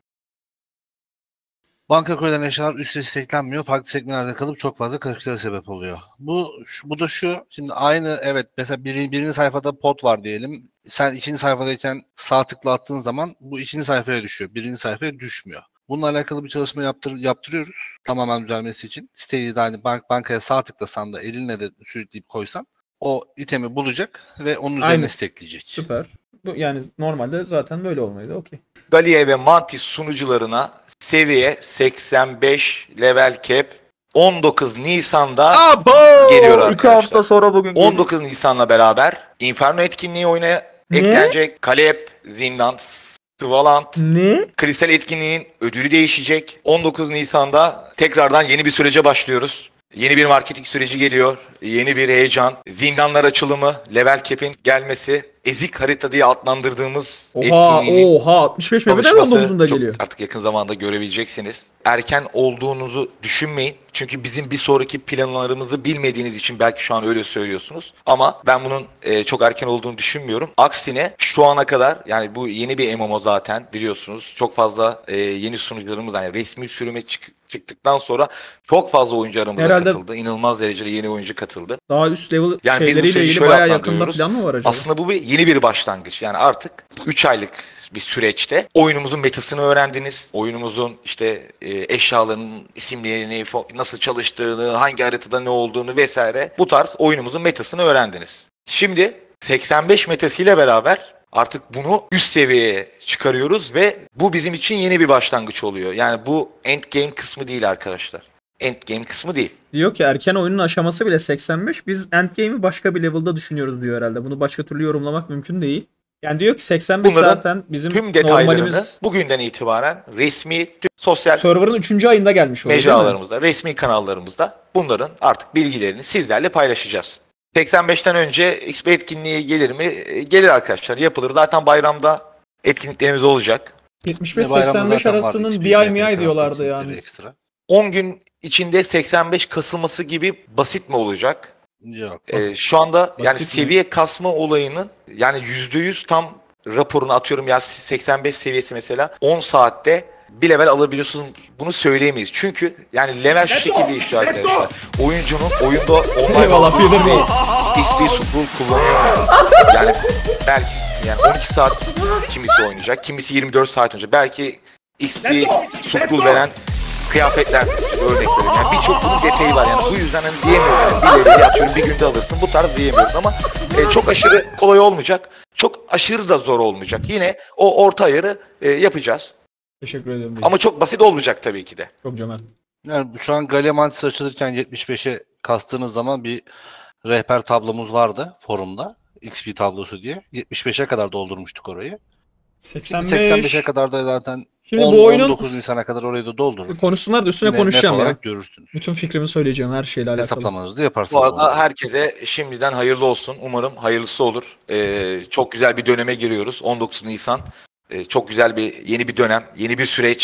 Banka koyulan eşyalar üst üste isteklenmiyor. Farklı sekmelerde kalıp çok fazla karışıklığa sebep oluyor. Bu şu- bu da şu. Şimdi aynı evet mesela biri, birinci sayfada pot var diyelim. Sen ikinci sayfadayken sağ tıkla attığın zaman bu ikinci sayfaya düşüyor. Birinci sayfaya düşmüyor. Bununla alakalı bir çalışma yaptır, yaptırıyoruz. Tamamen düzelmesi için. Siteyi de hani bank, bankaya sağ tıklasan da elinle de sürükleyip koysan o itemi bulacak ve onun üzerine Aynen. istekleyecek. Süper. Bu yani normalde zaten böyle olmalıydı. Okey. Gallia ve Mantis sunucularına seviye seksen beş level cap on dokuz Nisan'da geliyor arkadaşlar. sonra bugün on dokuz Nisan'la beraber Inferno etkinliği oyuna Ne? eklenecek. Kalep, Zindan, Svalant, Ne? Kristal etkinliğin ödülü değişecek. on dokuz Nisan'da tekrardan yeni bir sürece başlıyoruz. Yeni bir marketing süreci geliyor. Yeni bir heyecan. Zindanlar açılımı, level cap'in gelmesi, ezik harita diye adlandırdığımız Oha etkinliğinin oha altmış beş Mehmet'e on çalışması dokuzunda çok geliyor. artık yakın zamanda görebileceksiniz. Erken olduğunuzu düşünmeyin. Çünkü bizim bir sonraki planlarımızı bilmediğiniz için belki şu an öyle söylüyorsunuz. Ama ben bunun e, çok erken olduğunu düşünmüyorum. Aksine şu ana kadar yani bu yeni bir M M O zaten biliyorsunuz. Çok fazla e, yeni sunucularımız yani resmi sürüme çık- çıktıktan sonra çok fazla oyuncu aramıza Herhalde- katıldı. İnanılmaz derecede yeni oyuncu katıldı. Daha üst level Yani biz bu şeyleriyle süreci ilgili şöyle bayağı yakında adlandırıyoruz. plan mı var acaba? Aslında bu bir yeni bir başlangıç. Yani artık üç aylık bir süreçte oyunumuzun metasını öğrendiniz. Oyunumuzun işte e, eşyalarının isimlerini, fo- nasıl çalıştığını, hangi haritada ne olduğunu vesaire bu tarz oyunumuzun metasını öğrendiniz. Şimdi seksen beş metasıyla beraber artık bunu üst seviyeye çıkarıyoruz ve bu bizim için yeni bir başlangıç oluyor. Yani bu endgame kısmı değil arkadaşlar. Endgame kısmı değil. Diyor ki erken oyunun aşaması bile seksen beş. Biz endgame'i başka bir level'da düşünüyoruz diyor herhalde. Bunu başka türlü yorumlamak mümkün değil. Yani diyor ki seksen beş Bunların zaten bizim Tüm detaylarını normalimiz bugünden itibaren resmi tüm sosyal server'ın üçüncü ayında gelmiş oluyor değil mi? mecralarımızda, resmi kanallarımızda bunların artık bilgilerini sizlerle paylaşacağız. seksen beşten önce X P etkinliği gelir mi? E, Gelir arkadaşlar. Yapılır. Zaten bayramda etkinliklerimiz olacak. yetmiş beş Ve bayramda seksen beş zaten vardı, arasının X P, bir ay B P mi ay craft diyorlardı etkinlikleri yani. Ekstra. on gün içinde seksen beş kasılması gibi basit mi olacak? Yok. Ee, Basit- şu anda yani basit mi? seviye kasma olayının yani yüzde yüz tam raporunu atıyorum ya seksen beş seviyesi mesela on saatte bir level alabiliyorsun. Bunu söyleyemeyiz. Çünkü yani level şu şekilde işliyor arkadaşlar. Oyuncunun oyunda online Eyvallah, olduğu Peter değil. X P Super kullanıyor. Yani belki yani on iki saat kimisi oynayacak. Kimisi yirmi dört saat oynayacak. Belki X P Super veren kıyafetler örnek veriyorum. Yani birçok bunun detayı var yani. Bu yüzden hani diyemiyoruz. Yani bir leveli atıyorum bir günde alırsın. Bu tarz diyemiyoruz ama e, çok aşırı kolay olmayacak. Çok aşırı da zor olmayacak. Yine o orta ayarı e, yapacağız. Teşekkür ediyorum. reis. Ama çok basit olmayacak tabii ki de. Çok cömert. Yani şu an Galya Mantis açılırken yetmiş beşe kastığınız zaman bir rehber tablomuz vardı forumda. X P tablosu diye. yetmiş beşe kadar doldurmuştuk orayı. seksen beş. seksen beşe kadar da zaten Şimdi on, bu oyunun on dokuz Nisan'a kadar orayı da doldurur. konuşsunlar da üstüne Yine net konuşacağım ya. olarak görürsünüz. Bütün fikrimi söyleyeceğim her şeyle alakalı. Hesaplamanızı da yaparsınız. Bu arada ona. herkese şimdiden hayırlı olsun. Umarım hayırlısı olur. Ee, çok güzel bir döneme giriyoruz. on dokuz Nisan. Ee, çok güzel bir yeni bir dönem, yeni bir süreç.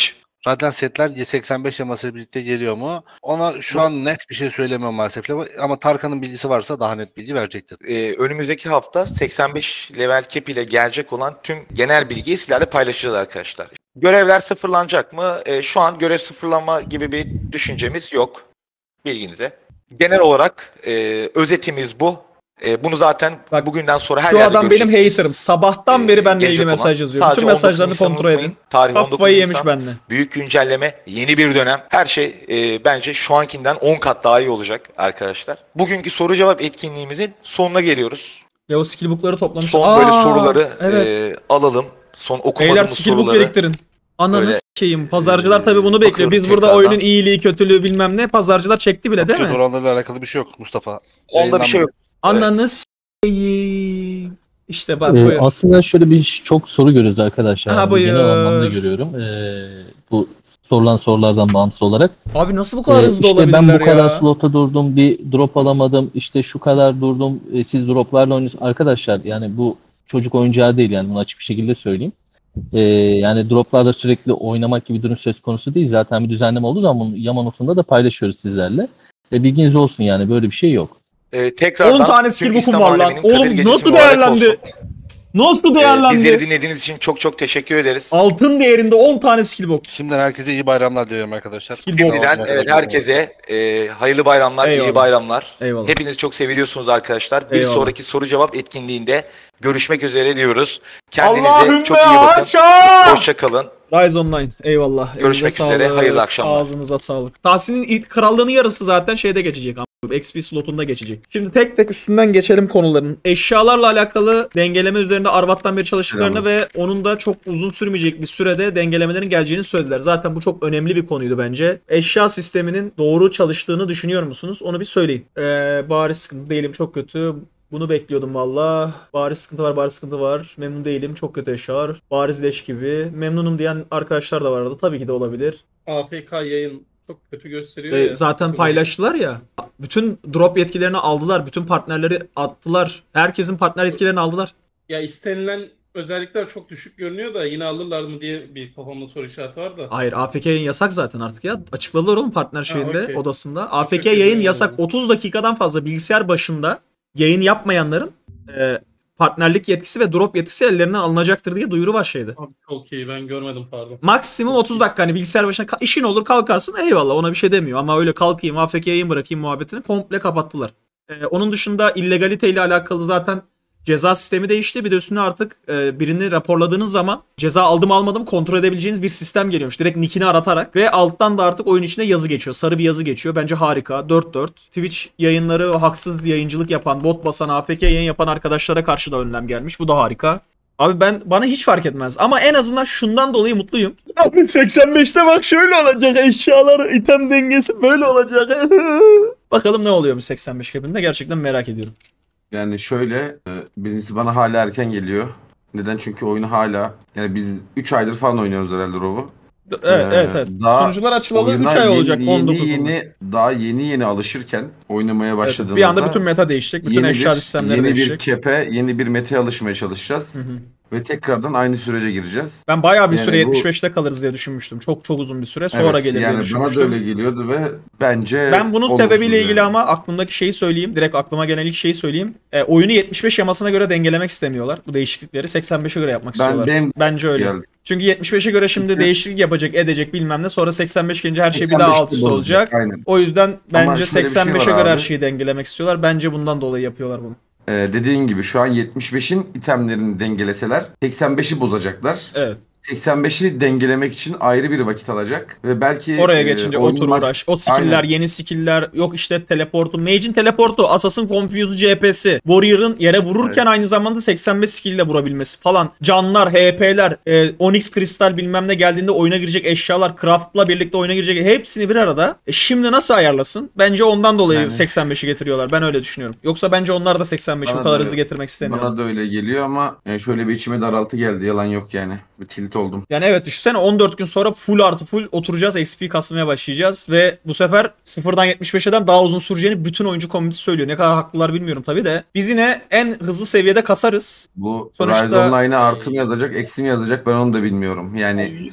Zaten setler seksen beş yamasıyla birlikte geliyor mu? Ona şu an net bir şey söylemiyorum maalesef. Ama Tarkan'ın bilgisi varsa daha net bilgi verecektir. Ee, önümüzdeki hafta seksen beş level cap ile gelecek olan tüm genel bilgiyi sizlerle paylaşacağız arkadaşlar. Görevler sıfırlanacak mı? Ee, şu an görev sıfırlama gibi bir düşüncemiz yok. Bilginize. Genel olarak e, özetimiz bu. E, bunu zaten Bak, bugünden sonra her Şu yerde adam benim göreceksiniz. haterım. Sabahtan beri Ee, benimle gelecek ilgili olan, mesaj yazıyor. sadece Bütün on dokuz mesajlarını Nisan'ı kontrol edin. unutmayın. Tarih on dokuz Kafayı yemiş Nisan. benimle. Büyük güncelleme, yeni bir dönem. Her şey e, bence şu ankinden on kat daha iyi olacak arkadaşlar. Bugünkü soru cevap etkinliğimizin sonuna geliyoruz. Ya o skillbook'ları toplamış. Son böyle Aa, soruları evet. e, alalım. Son Beyler okumadığımız skillbook soruları. biriktirin. Ananı Böyle, s**eyim. Pazarcılar tabii bunu bekliyor. bakıyorum Biz burada tekrardan. oyunun iyiliği, kötülüğü bilmem ne. Pazarcılar çekti bile değil Kötü mi? oranlarla alakalı bir şey yok Mustafa. Onda bir şey yok. Ananı s**eyim. İşte bak Ee, buyur. aslında şöyle bir çok soru görüyoruz arkadaşlar. Aha, Yani buyur. genel anlamda görüyorum. Ee, bu sorulan sorulardan bağımsız olarak. Abi nasıl bu kadar Ee, hızlı işte olabilirler ben bu kadar ya? slota durdum, bir drop alamadım, işte şu kadar durdum, e, siz droplarla oynuyorsunuz. Arkadaşlar yani bu çocuk oyuncağı değil, yani bunu açık bir şekilde söyleyeyim. Ee, yani droplarla sürekli oynamak gibi durum söz konusu değil. Zaten bir düzenleme olduğu zaman bunu Yama notunda da paylaşıyoruz sizlerle. Ve bilginiz olsun, yani böyle bir şey yok. E, tekrardan on tane tüm skillbook'um İslam var lan. aleminin Kadir Oğlum Gecesi nasıl mübarek değerlendi? olsun. Nasıl E, değerlendi? bizleri dinlediğiniz için çok çok teşekkür ederiz. Altın değerinde on tane skillbook. Şimdiden herkese iyi bayramlar diliyorum arkadaşlar. Skill Tamam, Şimdiden ne evet kadar herkese e, hayırlı bayramlar, Eyvallah. iyi bayramlar. Eyvallah. Hepiniz çok seviliyorsunuz arkadaşlar. Bir Eyvallah. sonraki soru cevap etkinliğinde görüşmek üzere diyoruz. Kendinize Allahümme çok iyi bakın. aşağı. Hoşça kalın. Rise Online. Eyvallah. Görüşmek Elinize üzere, sağlık. hayırlı akşamlar. Ağzınıza sağlık. Tahsin'in ilk krallığının yarısı zaten şeyde geçecek. X P slotunda geçecek. Şimdi tek tek üstünden geçelim konuların. Eşyalarla alakalı dengeleme üzerinde Arvat'tan beri çalıştıklarını Selam. ve onun da çok uzun sürmeyecek bir sürede dengelemelerin geleceğini söylediler. Zaten bu çok önemli bir konuydu bence. Eşya sisteminin doğru çalıştığını düşünüyor musunuz? Onu bir söyleyin. Ee, bari sıkıntı değilim, çok kötü. Bunu bekliyordum valla. Bari sıkıntı var, bari sıkıntı var. Memnun değilim. Çok kötü eşyalar. Bariz leş gibi. Memnunum diyen arkadaşlar da vardı. Tabii ki de olabilir. A F K yayın çok kötü gösteriyor Ee, ya. zaten Çok paylaştılar ya. Bütün drop yetkilerini aldılar. Bütün partnerleri attılar. Herkesin partner yetkilerini aldılar. Ya istenilen özellikler çok düşük görünüyor da yine alırlar mı diye bir kafamda soru işareti var da. Hayır, A F K yayın yasak zaten artık ya. Açıkladılar oğlum partner şeyinde, okey. odasında. A F K kötü yayın değil yasak. yani. otuz dakikadan fazla bilgisayar başında yayın yapmayanların e, partnerlik yetkisi ve drop yetkisi ellerinden alınacaktır diye duyuru var şeyde. Abi çok iyi, ben görmedim pardon. Maksimum otuz dakika, hani bilgisayar başına ka- işin olur kalkarsın, eyvallah, ona bir şey demiyor. Ama öyle kalkayım A F K yayın bırakayım muhabbetini komple kapattılar. Ee, onun dışında illegalite ile alakalı zaten ceza sistemi değişti. Bir de üstüne artık e, birini raporladığınız zaman ceza aldım almadım kontrol edebileceğiniz bir sistem geliyormuş. Direkt nickini aratarak ve alttan da artık oyun içinde yazı geçiyor. Sarı bir yazı geçiyor. Bence harika. dört dört. Twitch yayınları haksız yayıncılık yapan, bot basan, A F K yayın yapan arkadaşlara karşı da önlem gelmiş. Bu da harika. Abi ben, bana hiç fark etmez. Ama en azından şundan dolayı mutluyum. Abi seksen beşte bak şöyle olacak. Eşyalar, item dengesi böyle olacak. Bakalım ne oluyormuş seksen beş kabinde. Gerçekten merak ediyorum. Yani şöyle, e, birincisi bana hala erken geliyor. Neden? Çünkü oyunu hala, yani biz üç aydır falan oynuyoruz herhalde Rov'u. Evet, Ee, evet, evet. daha Sunucular açılalı Oyuna üç ay yeni- olacak. on dokuzunda. Yeni yeni, daha yeni yeni alışırken oynamaya Evet, başladığımızda bir anda bütün meta değişecek. Bütün yeni eşya bir, sistemleri yeni bir değişecek. kepe, yeni bir meta'ya alışmaya çalışacağız. Hı hı. Ve tekrardan aynı sürece gireceğiz. Ben bayağı bir Yani süre bu- yetmiş beşte kalırız diye düşünmüştüm. Çok çok uzun bir süre sonra Evet, gelir diye yani bana da düşünmüştüm. öyle geliyordu ve bence Ben bunun olumsuz sebebiyle ilgili yani. ama aklımdaki şeyi söyleyeyim. Direkt aklıma gelen ilk şeyi söyleyeyim. E, oyunu yetmiş beş yamasına göre dengelemek istemiyorlar. Bu değişiklikleri seksen beşe göre yapmak Ben- istiyorlar. benim- Bence öyle. geldi. Çünkü yetmiş beşe göre şimdi Çünkü- değişiklik yapacak, edecek bilmem ne. Sonra seksen beş gelince her şey bir daha seksen beşte alt üst bozacak, olacak. aynen. O yüzden bence şöyle bir şey seksen beşe var göre her abi. şeyi dengelemek istiyorlar. Bence bundan dolayı yapıyorlar bunu. Ee, dediğin gibi şu an yetmiş beşin itemlerini dengeleseler seksen beşi bozacaklar. Evet. seksen beşi dengelemek için ayrı bir vakit alacak ve belki Oraya e, geçince oyunun otur max- uğraş. O skill'ler, Aynen. yeni skill'ler, yok işte teleportu, Mage'in teleportu, Assassin Confuse'un C P'si, Warrior'ın yere vururken Evet. aynı zamanda seksen beş skill ile vurabilmesi falan. Canlar, H P'ler, e, Onyx kristal bilmem ne geldiğinde oyuna girecek eşyalar, craft'la birlikte oyuna girecek hepsini bir arada. E şimdi nasıl ayarlasın? Bence ondan dolayı Yani. seksen beşi getiriyorlar. Ben öyle düşünüyorum. Yoksa bence onlar da seksen beşi bu Bana kadar da- hızlı getirmek istemiyor. Bana da öyle geliyor ama e, şöyle bir içime daraltı geldi. Yalan yok yani. Bir tilt oldum. Yani evet, düşünsene on dört gün sonra full artı full oturacağız, X P kasmaya başlayacağız ve bu sefer sıfırdan yetmiş beş'den daha uzun süreceğini bütün oyuncu komünitesi söylüyor. Ne kadar haklılar bilmiyorum tabii de. Biz yine en hızlı seviyede kasarız. Bu Sonuçta- Rise Online'a artı mı yazacak, eksi mi yazacak ben onu da bilmiyorum. Yani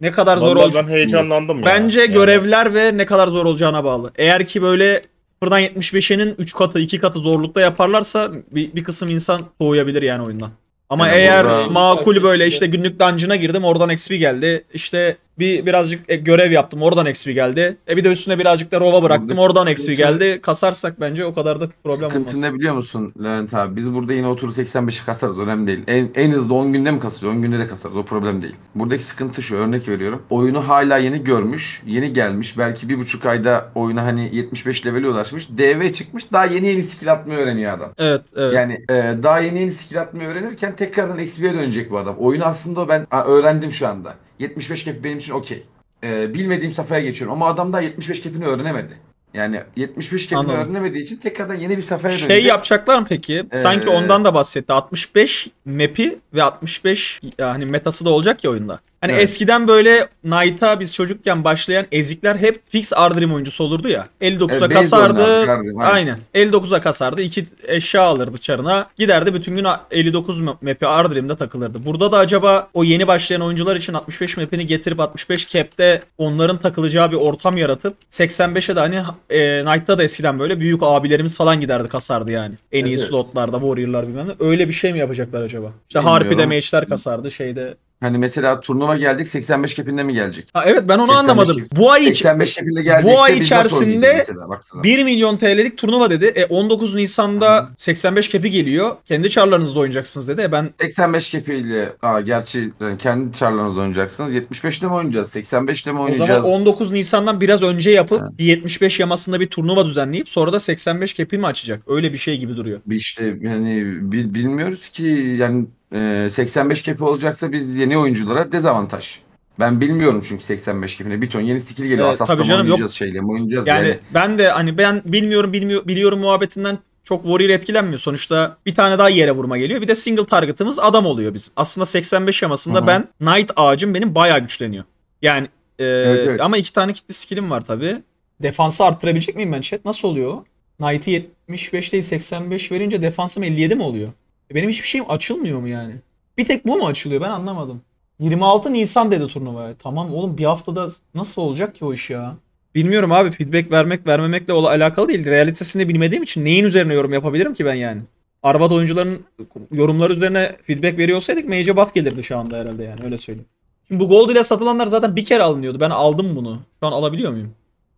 Ne kadar zor Vallahi olacak. ben heyecanlandım ya. Bence Yani. görevler ve ne kadar zor olacağına bağlı. Eğer ki böyle sıfırdan yetmiş beşinin üç katı iki katı zorlukta yaparlarsa bir, bir kısım insan soğuyabilir yani oyundan. Ama Yani eğer burada- makul böyle işte günlük dungeon'a girdim oradan X P geldi. İşte bir birazcık e, görev yaptım oradan X P geldi. E bir de üstüne birazcık da rova bıraktım Buradaki oradan X P sıkıntı- geldi. Kasarsak bence o kadar da problem Sıkıntı olmaz. ne biliyor musun Levent abi? Biz burada yine oturup seksen beşe kasarız, önemli değil. En, en hızlı on günde mi kasılıyor? on günde de kasarız, o problem değil. Buradaki sıkıntı şu, örnek veriyorum. Oyunu hala yeni görmüş, yeni gelmiş. Belki bir buçuk ayda oyuna hani yetmiş beş levele ulaşmış. D V çıkmış, daha yeni yeni skill atmayı öğreniyor adam. Evet evet. Yani e, daha yeni yeni skill atmayı öğrenirken tekrardan X P'ye dönecek bu adam. Oyunu aslında ben a, öğrendim şu anda. yetmiş beş cap benim için okey. E, bilmediğim safhaya geçiyorum ama adam daha yetmiş beş cap'ini öğrenemedi. Yani yetmiş beş cap'ini Anladım. öğrenemediği için tekrardan yeni bir safhaya Şey dönecek. yapacaklar mı peki? Sanki Ee, ondan da bahsetti. altmış beş map'i ve altmış beş yani metası da olacak ya oyunda. Hani Evet. eskiden böyle Knight'a biz çocukken başlayan ezikler hep fix Ardrim oyuncusu olurdu ya. elli dokuza Evet, base kasardı. oynardık Ardrim, aynen. Aynen. elli dokuza kasardı. iki eşya alırdı çarına. Giderdi bütün gün elli dokuz map'i Ardrim'de takılırdı. Burada da acaba o yeni başlayan oyuncular için altmış beş map'ini getirip altmış beş cap'te onların takılacağı bir ortam yaratıp seksen beşe de hani e, Knight'ta da eskiden böyle büyük abilerimiz falan giderdi kasardı yani. En iyi Evet. slotlarda Warrior'lar bilmem ne. Öyle bir şey mi yapacaklar acaba? İşte Bilmiyorum. Harpy'de mage'ler kasardı şeyde. Hani mesela turnuva gelecek, seksen beş cap'inde mi gelecek? Ha, evet ben onu seksen beş anlamadım. cap- Bu ay için seksen beş cap'inde gelecekse bu ay biz nasıl içerisinde oynayacağız mesela, baksana. bir milyon T L'lik turnuva dedi. E on dokuz Nisan'da seksen beş cap'i geliyor. Kendi çarlarınızda oynayacaksınız dedi. E ben seksen beş cap'iyle, aa gerçi yani kendi çarlarınızda oynayacaksınız. yetmiş beşte mi oynayacağız? seksen beşte mi o oynayacağız? zaman on dokuz Nisan'dan biraz önce yapıp Ha. bir yetmiş beş yamasında bir turnuva düzenleyip sonra da seksen beş cap'i mi açacak? Öyle bir şey gibi duruyor. Bir işte yani bil- bilmiyoruz ki yani e, seksen beş cap'i olacaksa biz yeni oyunculara dezavantaj. Ben bilmiyorum çünkü seksen beş cap'ine bir ton yeni skill geliyor. Evet, Asas'ta tabii mı canım, yok. oynayacağız, şeyle mi oynayacağız Yani, yani. ben de hani ben bilmiyorum bilmiyor, biliyorum muhabbetinden çok Warrior etkilenmiyor. Sonuçta bir tane daha yere vurma geliyor. Bir de single target'ımız adam oluyor bizim. Aslında seksen beş yamasında Hı hı. ben Knight ağacım benim bayağı güçleniyor. Yani e, Evet, evet. ama iki tane kitli skill'im var tabii. Defansı arttırabilecek miyim ben chat? Nasıl oluyor? Knight'ı yetmiş beş değil seksen beş verince defansım elli yedi mi oluyor? E, Benim hiçbir şeyim açılmıyor mu yani? Bir tek bu mu açılıyor? Ben anlamadım. yirmi altı Nisan dedi turnuvaya. Tamam oğlum bir haftada nasıl olacak ki o iş ya? Bilmiyorum abi, feedback vermek vermemekle ola- alakalı değil. Realitesini bilmediğim için neyin üzerine yorum yapabilirim ki ben yani? Arvat oyuncuların yorumları üzerine feedback veriyor olsaydık Mage'e buff gelirdi şu anda herhalde yani öyle söyleyeyim. Şimdi bu gold ile satılanlar zaten bir kere alınıyordu. Ben aldım bunu. Şu an alabiliyor muyum?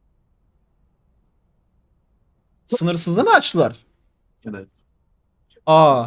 Sınırsızda mı açtılar? Evet. Aa.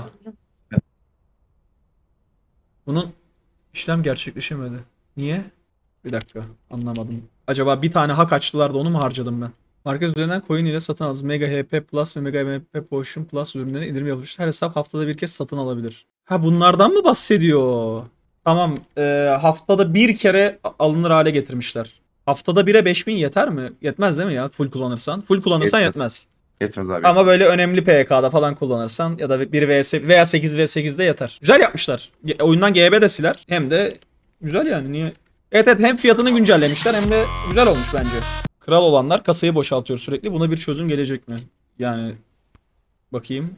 Bunun işlem gerçekleşemedi. Niye? Bir dakika, anlamadım. Acaba bir tane hak açtılar da onu mu harcadım ben? Market üzerinden coin ile satın alırız. Mega H P Plus ve Mega H P Potion Plus ürünlerine indirim yapılmış. Her hesap haftada bir kez satın alabilir. Ha bunlardan mı bahsediyor? Tamam, e, haftada bir kere alınır hale getirmişler. Haftada bire beş bin yeter mi? Yetmez değil mi ya? Full kullanırsan. Full kullanırsan Yetmez. yetmez. Yetmez abi. Ama böyle önemli P K'da falan kullanırsan ya da bir vs veya sekiz vs sekizde yeter. Güzel yapmışlar. Ge- Oyundan G B de siler. Hem de güzel yani. Niye? Evet evet, hem fiyatını güncellemişler hem de güzel olmuş bence. Kral olanlar kasayı boşaltıyor sürekli. Buna bir çözüm gelecek mi? Yani bakayım.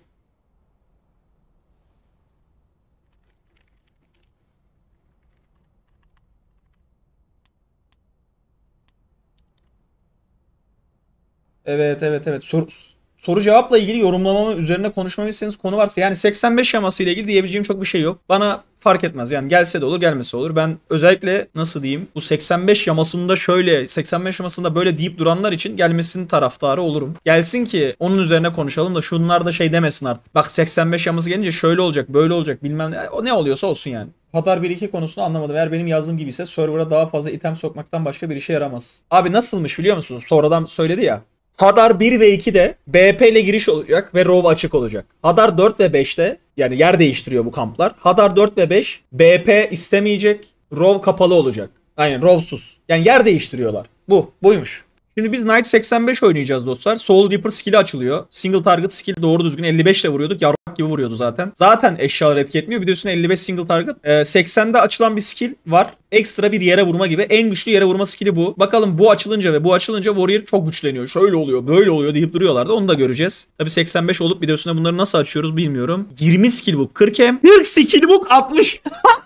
Evet evet evet. Sor, soru cevapla ilgili yorumlamamı üzerine konuşmamı istediğiniz konu varsa yani seksen beş yaması ile ilgili diyebileceğim çok bir şey yok. Bana fark etmez. Yani gelse de olur, gelmese olur. Ben özellikle nasıl diyeyim, bu seksen beş yamasında şöyle, seksen beş yamasında böyle deyip duranlar için gelmesinin taraftarı olurum. Gelsin ki onun üzerine konuşalım da şunlar da şey demesin artık. Bak seksen beş yaması gelince şöyle olacak, böyle olacak bilmem ne. O ne oluyorsa olsun yani. Hadar bir iki konusunu anlamadım. Eğer benim yazdığım gibi ise server'a daha fazla item sokmaktan başka bir işe yaramaz. Abi nasılmış biliyor musunuz? Sonradan söyledi ya. Hadar bir ve ikide B P ile giriş olacak ve Rov açık olacak. Hadar dört ve beşte yani yer değiştiriyor bu kamplar. Hadar dört ve beş B P istemeyecek, Rov kapalı olacak. Aynen, Rov'suz. Yani yer değiştiriyorlar. Bu, buymuş. Şimdi biz Knight seksen beş oynayacağız dostlar. Soul Reaper skill'i açılıyor. Single target skill doğru düzgün elli beş ile vuruyorduk. Yarrak gibi vuruyordu zaten. Zaten eşyalar etki etmiyor. Bir de üstüne elli beş single target. Ee, seksende açılan bir skill var. Ekstra bir yere vurma gibi. En güçlü yere vurma skill'i bu. Bakalım bu açılınca ve bu açılınca Warrior çok güçleniyor. Şöyle oluyor, böyle oluyor deyip duruyorlardı. Onu da göreceğiz. Tabii seksen beş olup bir de üstüne bunları nasıl açıyoruz bilmiyorum. yirmi skill book, kırk hem, kırk skill book, altmış.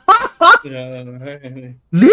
Ne?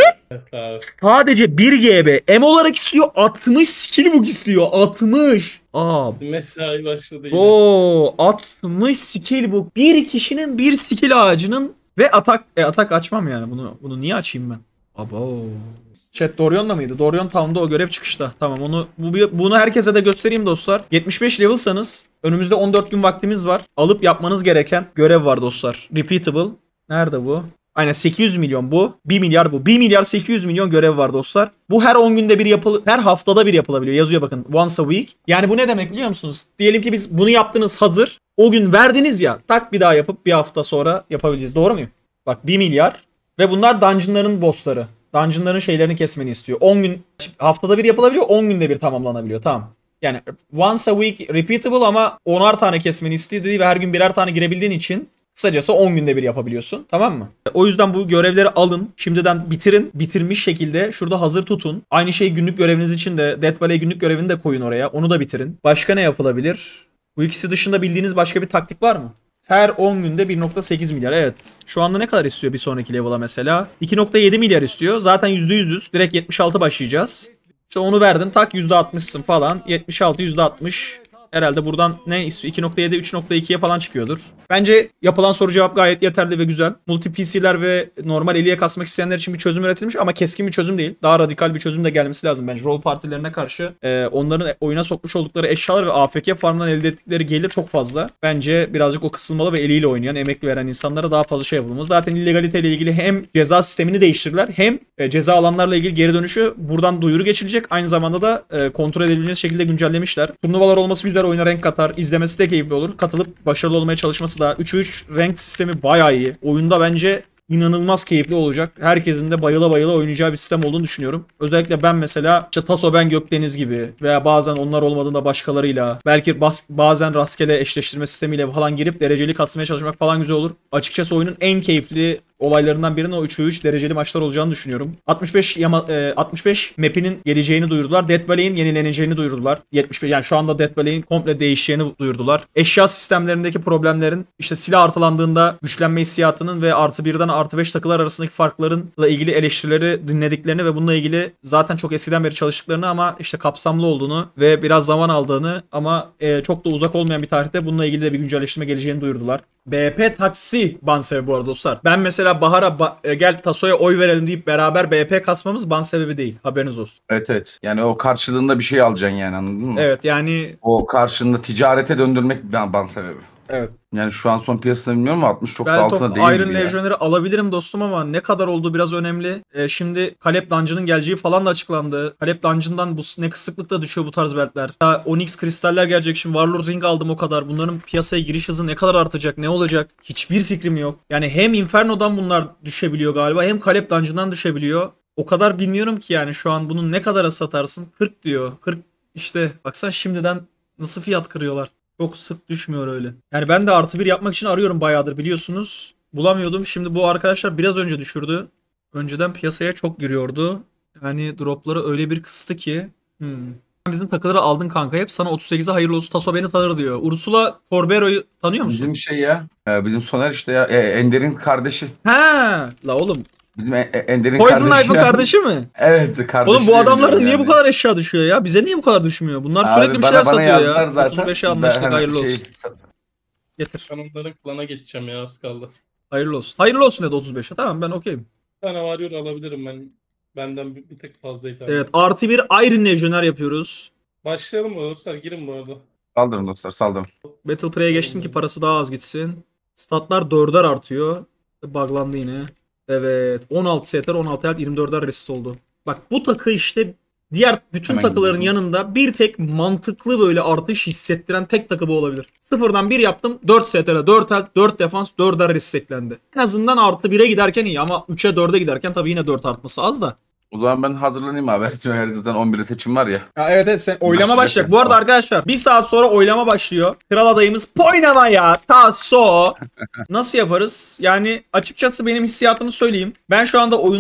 Sadece bir G B. M olarak istiyor, altmış skill book istiyor. altmış. Aa. Mesai başladı yine. Oo, altmış skill book. Bir kişinin bir skill ağacının ve atak e, atak açmam yani. Bunu bunu niye açayım ben? Abo. Chat Dorion'da mıydı? Dorion Town'da o görev çıkışta. Tamam onu bu, bunu herkese de göstereyim dostlar. yetmiş beş level'sanız önümüzde on dört gün vaktimiz var. Alıp yapmanız gereken görev var dostlar. Repeatable. Nerede bu? Aynen sekiz yüz milyon bu. bir milyar bu. bir milyar sekiz yüz milyon görev var dostlar. Bu her on günde bir yapıl her haftada bir yapılabiliyor. Yazıyor bakın. Once a week. Yani bu ne demek biliyor musunuz? Diyelim ki biz bunu yaptınız hazır. O gün verdiniz ya. Tak bir daha yapıp bir hafta sonra yapabileceğiz. Doğru muyum? Bak bir milyar. Ve bunlar dungeonların bossları. Dungeonların şeylerini kesmeni istiyor. on gün haftada bir yapılabiliyor. on günde bir tamamlanabiliyor. Tamam. Yani once a week repeatable ama onar tane kesmeni istediği ve her gün birer tane girebildiğin için kısacası on günde bir yapabiliyorsun. Tamam mı? O yüzden bu görevleri alın. Şimdiden bitirin. Bitirmiş şekilde şurada hazır tutun. Aynı şey günlük göreviniz için de Death Valley günlük görevini de koyun oraya. Onu da bitirin. Başka ne yapılabilir? Bu ikisi dışında bildiğiniz başka bir taktik var mı? Her on günde bir nokta sekiz milyar. Evet. Şu anda ne kadar istiyor bir sonraki level'a mesela? iki nokta yedi milyar istiyor. Zaten yüzde yüz direkt yetmiş altı başlayacağız. İşte onu verdin tak yüzde altmışsın falan. yetmiş altı yüzde altmış. Herhalde buradan ne istiyor? iki nokta yedi üç nokta ikiye falan çıkıyordur. Bence yapılan soru cevap gayet yeterli ve güzel. Multi P C'ler ve normal eliye kasmak isteyenler için bir çözüm üretilmiş ama keskin bir çözüm değil. Daha radikal bir çözüm de gelmesi lazım bence. Rol partilerine karşı e, onların oyuna sokmuş oldukları eşyalar ve A F K farmdan elde ettikleri gelir çok fazla. Bence birazcık o kısılmalı ve eliyle oynayan, emek veren insanlara daha fazla şey yapılmalı. Zaten illegalite ile ilgili hem ceza sistemini değiştirdiler hem e, ceza alanlarla ilgili geri dönüşü buradan duyuru geçilecek. Aynı zamanda da e, kontrol edebileceğiniz şekilde güncellemişler. Turnuvalar olması güzel, oyuna renk katar. İzlemesi de keyifli olur. Katılıp başarılı olmaya çalışması da. üç üç renk sistemi bayağı iyi. Oyunda bence inanılmaz keyifli olacak. Herkesin de bayıla bayıla oynayacağı bir sistem olduğunu düşünüyorum. Özellikle ben mesela işte Taso Ben Gökdeniz gibi veya bazen onlar olmadığında başkalarıyla belki bas, bazen rastgele eşleştirme sistemiyle falan girip dereceli katmaya çalışmak falan güzel olur. Açıkçası oyunun en keyifli olaylarından birinin o üç üç dereceli maçlar olacağını düşünüyorum. altmış beş yama, e, altmış beş map'inin geleceğini duyurdular. Death Valley'in yenileneceğini duyurdular. yetmiş beş yani şu anda Death Valley'in komple değişeceğini duyurdular. Eşya sistemlerindeki problemlerin işte silah artılandığında güçlenme hissiyatının ve artı birden artı beş takılar arasındaki farklarınla ilgili eleştirileri dinlediklerini ve bununla ilgili zaten çok eskiden beri çalıştıklarını ama işte kapsamlı olduğunu ve biraz zaman aldığını ama e, çok da uzak olmayan bir tarihte bununla ilgili de bir güncelleştirme geleceğini duyurdular. B P taksi ban sebebi bu arada dostlar. Ben mesela Bahar'a ba- e, gel Taso'ya oy verelim deyip beraber B P kasmamız ban sebebi değil. Haberiniz olsun. Evet evet. Yani o karşılığında bir şey alacaksın yani, anladın mı? Evet yani. O karşılığında ticarete döndürmek ban, ban sebebi. Evet. Yani şu an son piyasasını bilmiyorum ama altmış çok da Belt altına of değil Iron gibi ya. Legionnaire alabilirim dostum ama ne kadar olduğu biraz önemli. E, şimdi Caleb Dungeon'ın geleceği falan da açıklandı. Caleb Dungeon'dan bu ne sıklıkla düşüyor bu tarz beltler. Ha, Onyx kristaller gelecek. Şimdi Warlord Ring aldım o kadar. Bunların piyasaya giriş hızı ne kadar artacak? Ne olacak? Hiçbir fikrim yok. Yani hem Inferno'dan bunlar düşebiliyor galiba hem Caleb Dungeon'dan düşebiliyor. O kadar bilmiyorum ki yani şu an bunu ne kadara satarsın? kırk diyor. kırk işte baksana şimdiden nasıl fiyat kırıyorlar. Çok sık düşmüyor öyle. Yani ben de artı bir yapmak için arıyorum bayağıdır biliyorsunuz. Bulamıyordum. Şimdi bu arkadaşlar biraz önce düşürdü. Önceden piyasaya çok giriyordu. Yani dropları öyle bir kıstı ki. Hmm. Bizim takıları aldın kanka hep. Sana otuz sekize hayırlı olsun. Taso beni tanır diyor. Ursula Corbero'yu tanıyor musun? Bizim şey ya. Bizim Soner işte ya. E, Ender'in kardeşi. Ha, la oğlum. Bizim e, Ender'in Poison kardeşi. Knife'ın kardeşi mi? Evet kardeşi. Oğlum bu adamların niye yani bu kadar eşya düşüyor ya? Bize niye bu kadar düşmüyor? Bunlar abi, sürekli bir şeyler bana, bana satıyor ya. zaten. otuz beşe anlaştık Ben, hayırlı şey, olsun. Getir. Ben onların klana geçeceğim ya, az kaldı. Hayırlı olsun. Hayırlı olsun dedi otuz beşe. Tamam ben okeyim. Bir tane Warrior alabilirim ben. Benden bir, bir tek fazla yeter. Evet artı bir Iron Legionnaire yapıyoruz. Başlayalım mı dostlar? Girin bu arada. Saldırın dostlar, saldırın. Battle Prey'e geçtim ki parası daha az gitsin. Statlar dörder artıyor. Buglandı yine. Evet. on altı seter, on altı health, yirmi dörder resist oldu. Bak bu takı işte diğer bütün Hemen takıların gidiyorum. yanında bir tek mantıklı böyle artış hissettiren tek takı bu olabilir. Sıfırdan bir yaptım. dört setere, dört health, dört defans, dörder resist eklendi. En azından artı bire giderken iyi ama üçe dörde giderken tabii yine dört artması az da. O zaman ben hazırlanayım abi. Her zaten on birde seçim var ya. Ya evet evet sen oylama Başlayacak başlayacak. yani. Bu arada arkadaşlar bir saat sonra oylama başlıyor. Kral adayımız Poynamaya Taso. Nasıl yaparız? Yani açıkçası benim hissiyatımı söyleyeyim. Ben şu anda oyunda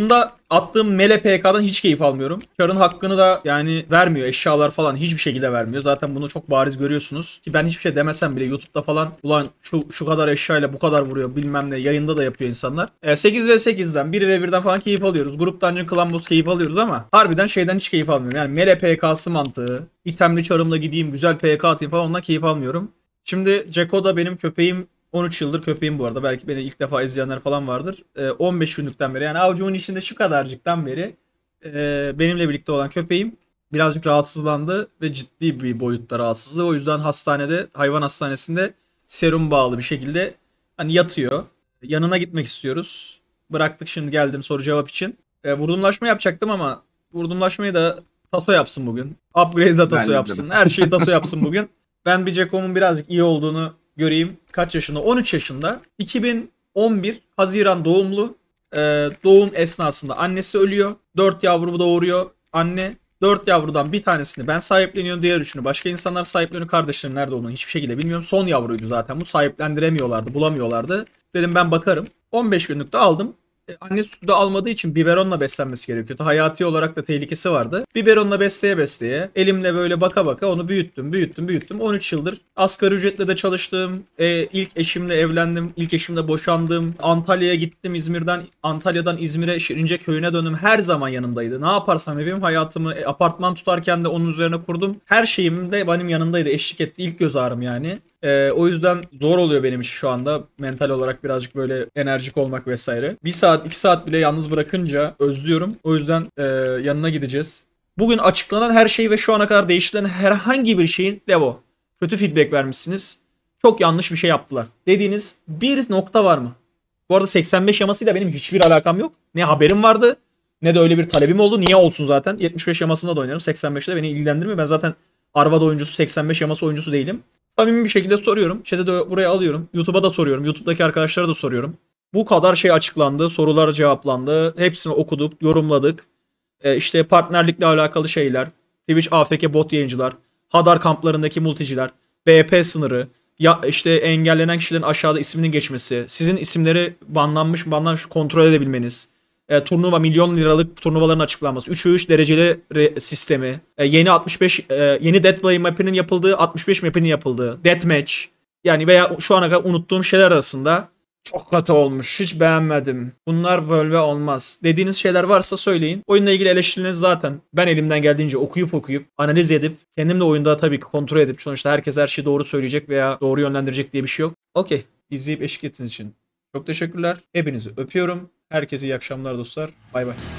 attığım Mele P K'dan hiç keyif almıyorum. Çar'ın hakkını da yani vermiyor. Eşyalar falan hiçbir şekilde vermiyor. Zaten bunu çok bariz görüyorsunuz. Ki ben hiçbir şey demesem bile YouTube'da falan ulan şu şu kadar eşyayla bu kadar vuruyor bilmem ne yayında da yapıyor insanlar. E, sekiz ve sekizden bir ve birden falan keyif alıyoruz. Grup Dungeon Clan Boss keyif alıyoruz ama harbiden şeyden hiç keyif almıyorum. Yani Mele P K'sı mantığı, itemli Char'ımla gideyim güzel P K atayım falan ondan keyif almıyorum. Şimdi Ceko da benim köpeğim. on üç yıldır köpeğim bu arada. Belki beni ilk defa izleyenler falan vardır. E, on beş günlükten beri yani avucumun içinde şu kadarcıktan beri e, benimle birlikte olan köpeğim birazcık rahatsızlandı ve ciddi bir boyutta rahatsızlığı. O yüzden hastanede, hayvan hastanesinde serum bağlı bir şekilde hani yatıyor. Yanına gitmek istiyoruz. Bıraktık şimdi geldim soru cevap için. E, vurdumlaşma yapacaktım ama vurdumlaşmayı da Taso yapsın bugün. Upgrade da Taso yapsın. Her şeyi Taso yapsın bugün. Ben bir Ceko'mun birazcık iyi olduğunu göreyim. Kaç yaşında? on üç yaşında. iki bin on bir Haziran doğumlu. Ee, doğum esnasında annesi ölüyor. dört yavru doğuruyor anne. dört yavrudan bir tanesini ben sahipleniyorum. Diğer üçünü başka insanlar sahipleniyor. Kardeşlerim nerede olduğunu hiçbir şekilde bilmiyorum. Son yavruydu zaten. Bu sahiplendiremiyorlardı. Bulamıyorlardı. Dedim ben bakarım. on beş günlükte aldım. Anne sütü de almadığı için biberonla beslenmesi gerekiyordu. Hayati olarak da tehlikesi vardı. Biberonla besleye besleye elimle böyle baka baka onu büyüttüm, büyüttüm, büyüttüm. on üç yıldır asgari ücretle de çalıştım. Ee, ilk eşimle evlendim. İlk eşimle boşandım. Antalya'ya gittim. İzmir'den Antalya'dan İzmir'e Şirince köyüne döndüm. Her zaman yanımdaydı. Ne yaparsam evim hayatımı e, apartman tutarken de onun üzerine kurdum. Her şeyim de benim yanındaydı. Eşlik etti. İlk göz ağrım yani. Ee, o yüzden zor oluyor benim iş şu anda. Mental olarak birazcık böyle enerjik olmak vesaire. Bir saat iki saat bile yalnız bırakınca özlüyorum. O yüzden e, yanına gideceğiz. Bugün açıklanan her şey ve şu ana kadar değiştirilen herhangi bir şeyin Levo. Kötü feedback vermişsiniz. Çok yanlış bir şey yaptılar. Dediğiniz bir nokta var mı? Bu arada seksen beş yamasıyla benim hiçbir alakam yok. Ne haberim vardı ne de öyle bir talebim oldu. Niye olsun zaten? yetmiş beş yamasında da oynarım. seksen beşte beni ilgilendirmiyor. Ben zaten Arvada oyuncusu, seksen beş yaması oyuncusu değilim. Samimi bir şekilde soruyorum. Chat'e de buraya alıyorum. YouTube'a da soruyorum. YouTube'daki arkadaşlara da soruyorum. Bu kadar şey açıklandı. Sorular cevaplandı. Hepsini okuduk, yorumladık. Ee, işte partnerlikle alakalı şeyler. Twitch A F K bot yayıncılar. Hadar kamplarındaki multiciler. B P sınırı. Ya işte engellenen kişilerin aşağıda isminin geçmesi. Sizin isimleri banlanmış, banlanmış kontrol edebilmeniz. E, turnuva milyon liralık turnuvaların açıklanması. üç ve üç dereceli re- sistemi. E, yeni altmış beş e, yeni Deathplay map'inin yapıldığı, altmış beş map'inin yapıldığı. Deathmatch. Yani veya şu ana kadar unuttuğum şeyler arasında çok kötü olmuş. Hiç beğenmedim. Bunlar böyle olmaz. Dediğiniz şeyler varsa söyleyin. Oyunla ilgili eleştirileriniz zaten ben elimden geldiğince okuyup okuyup analiz edip kendim de oyunda tabii ki kontrol edip sonuçta herkes her şeyi doğru söyleyecek veya doğru yönlendirecek diye bir şey yok. Okey. İzleyip eşlik ettiğiniz için çok teşekkürler. Hepinizi öpüyorum. Herkese iyi akşamlar dostlar. Bay bay.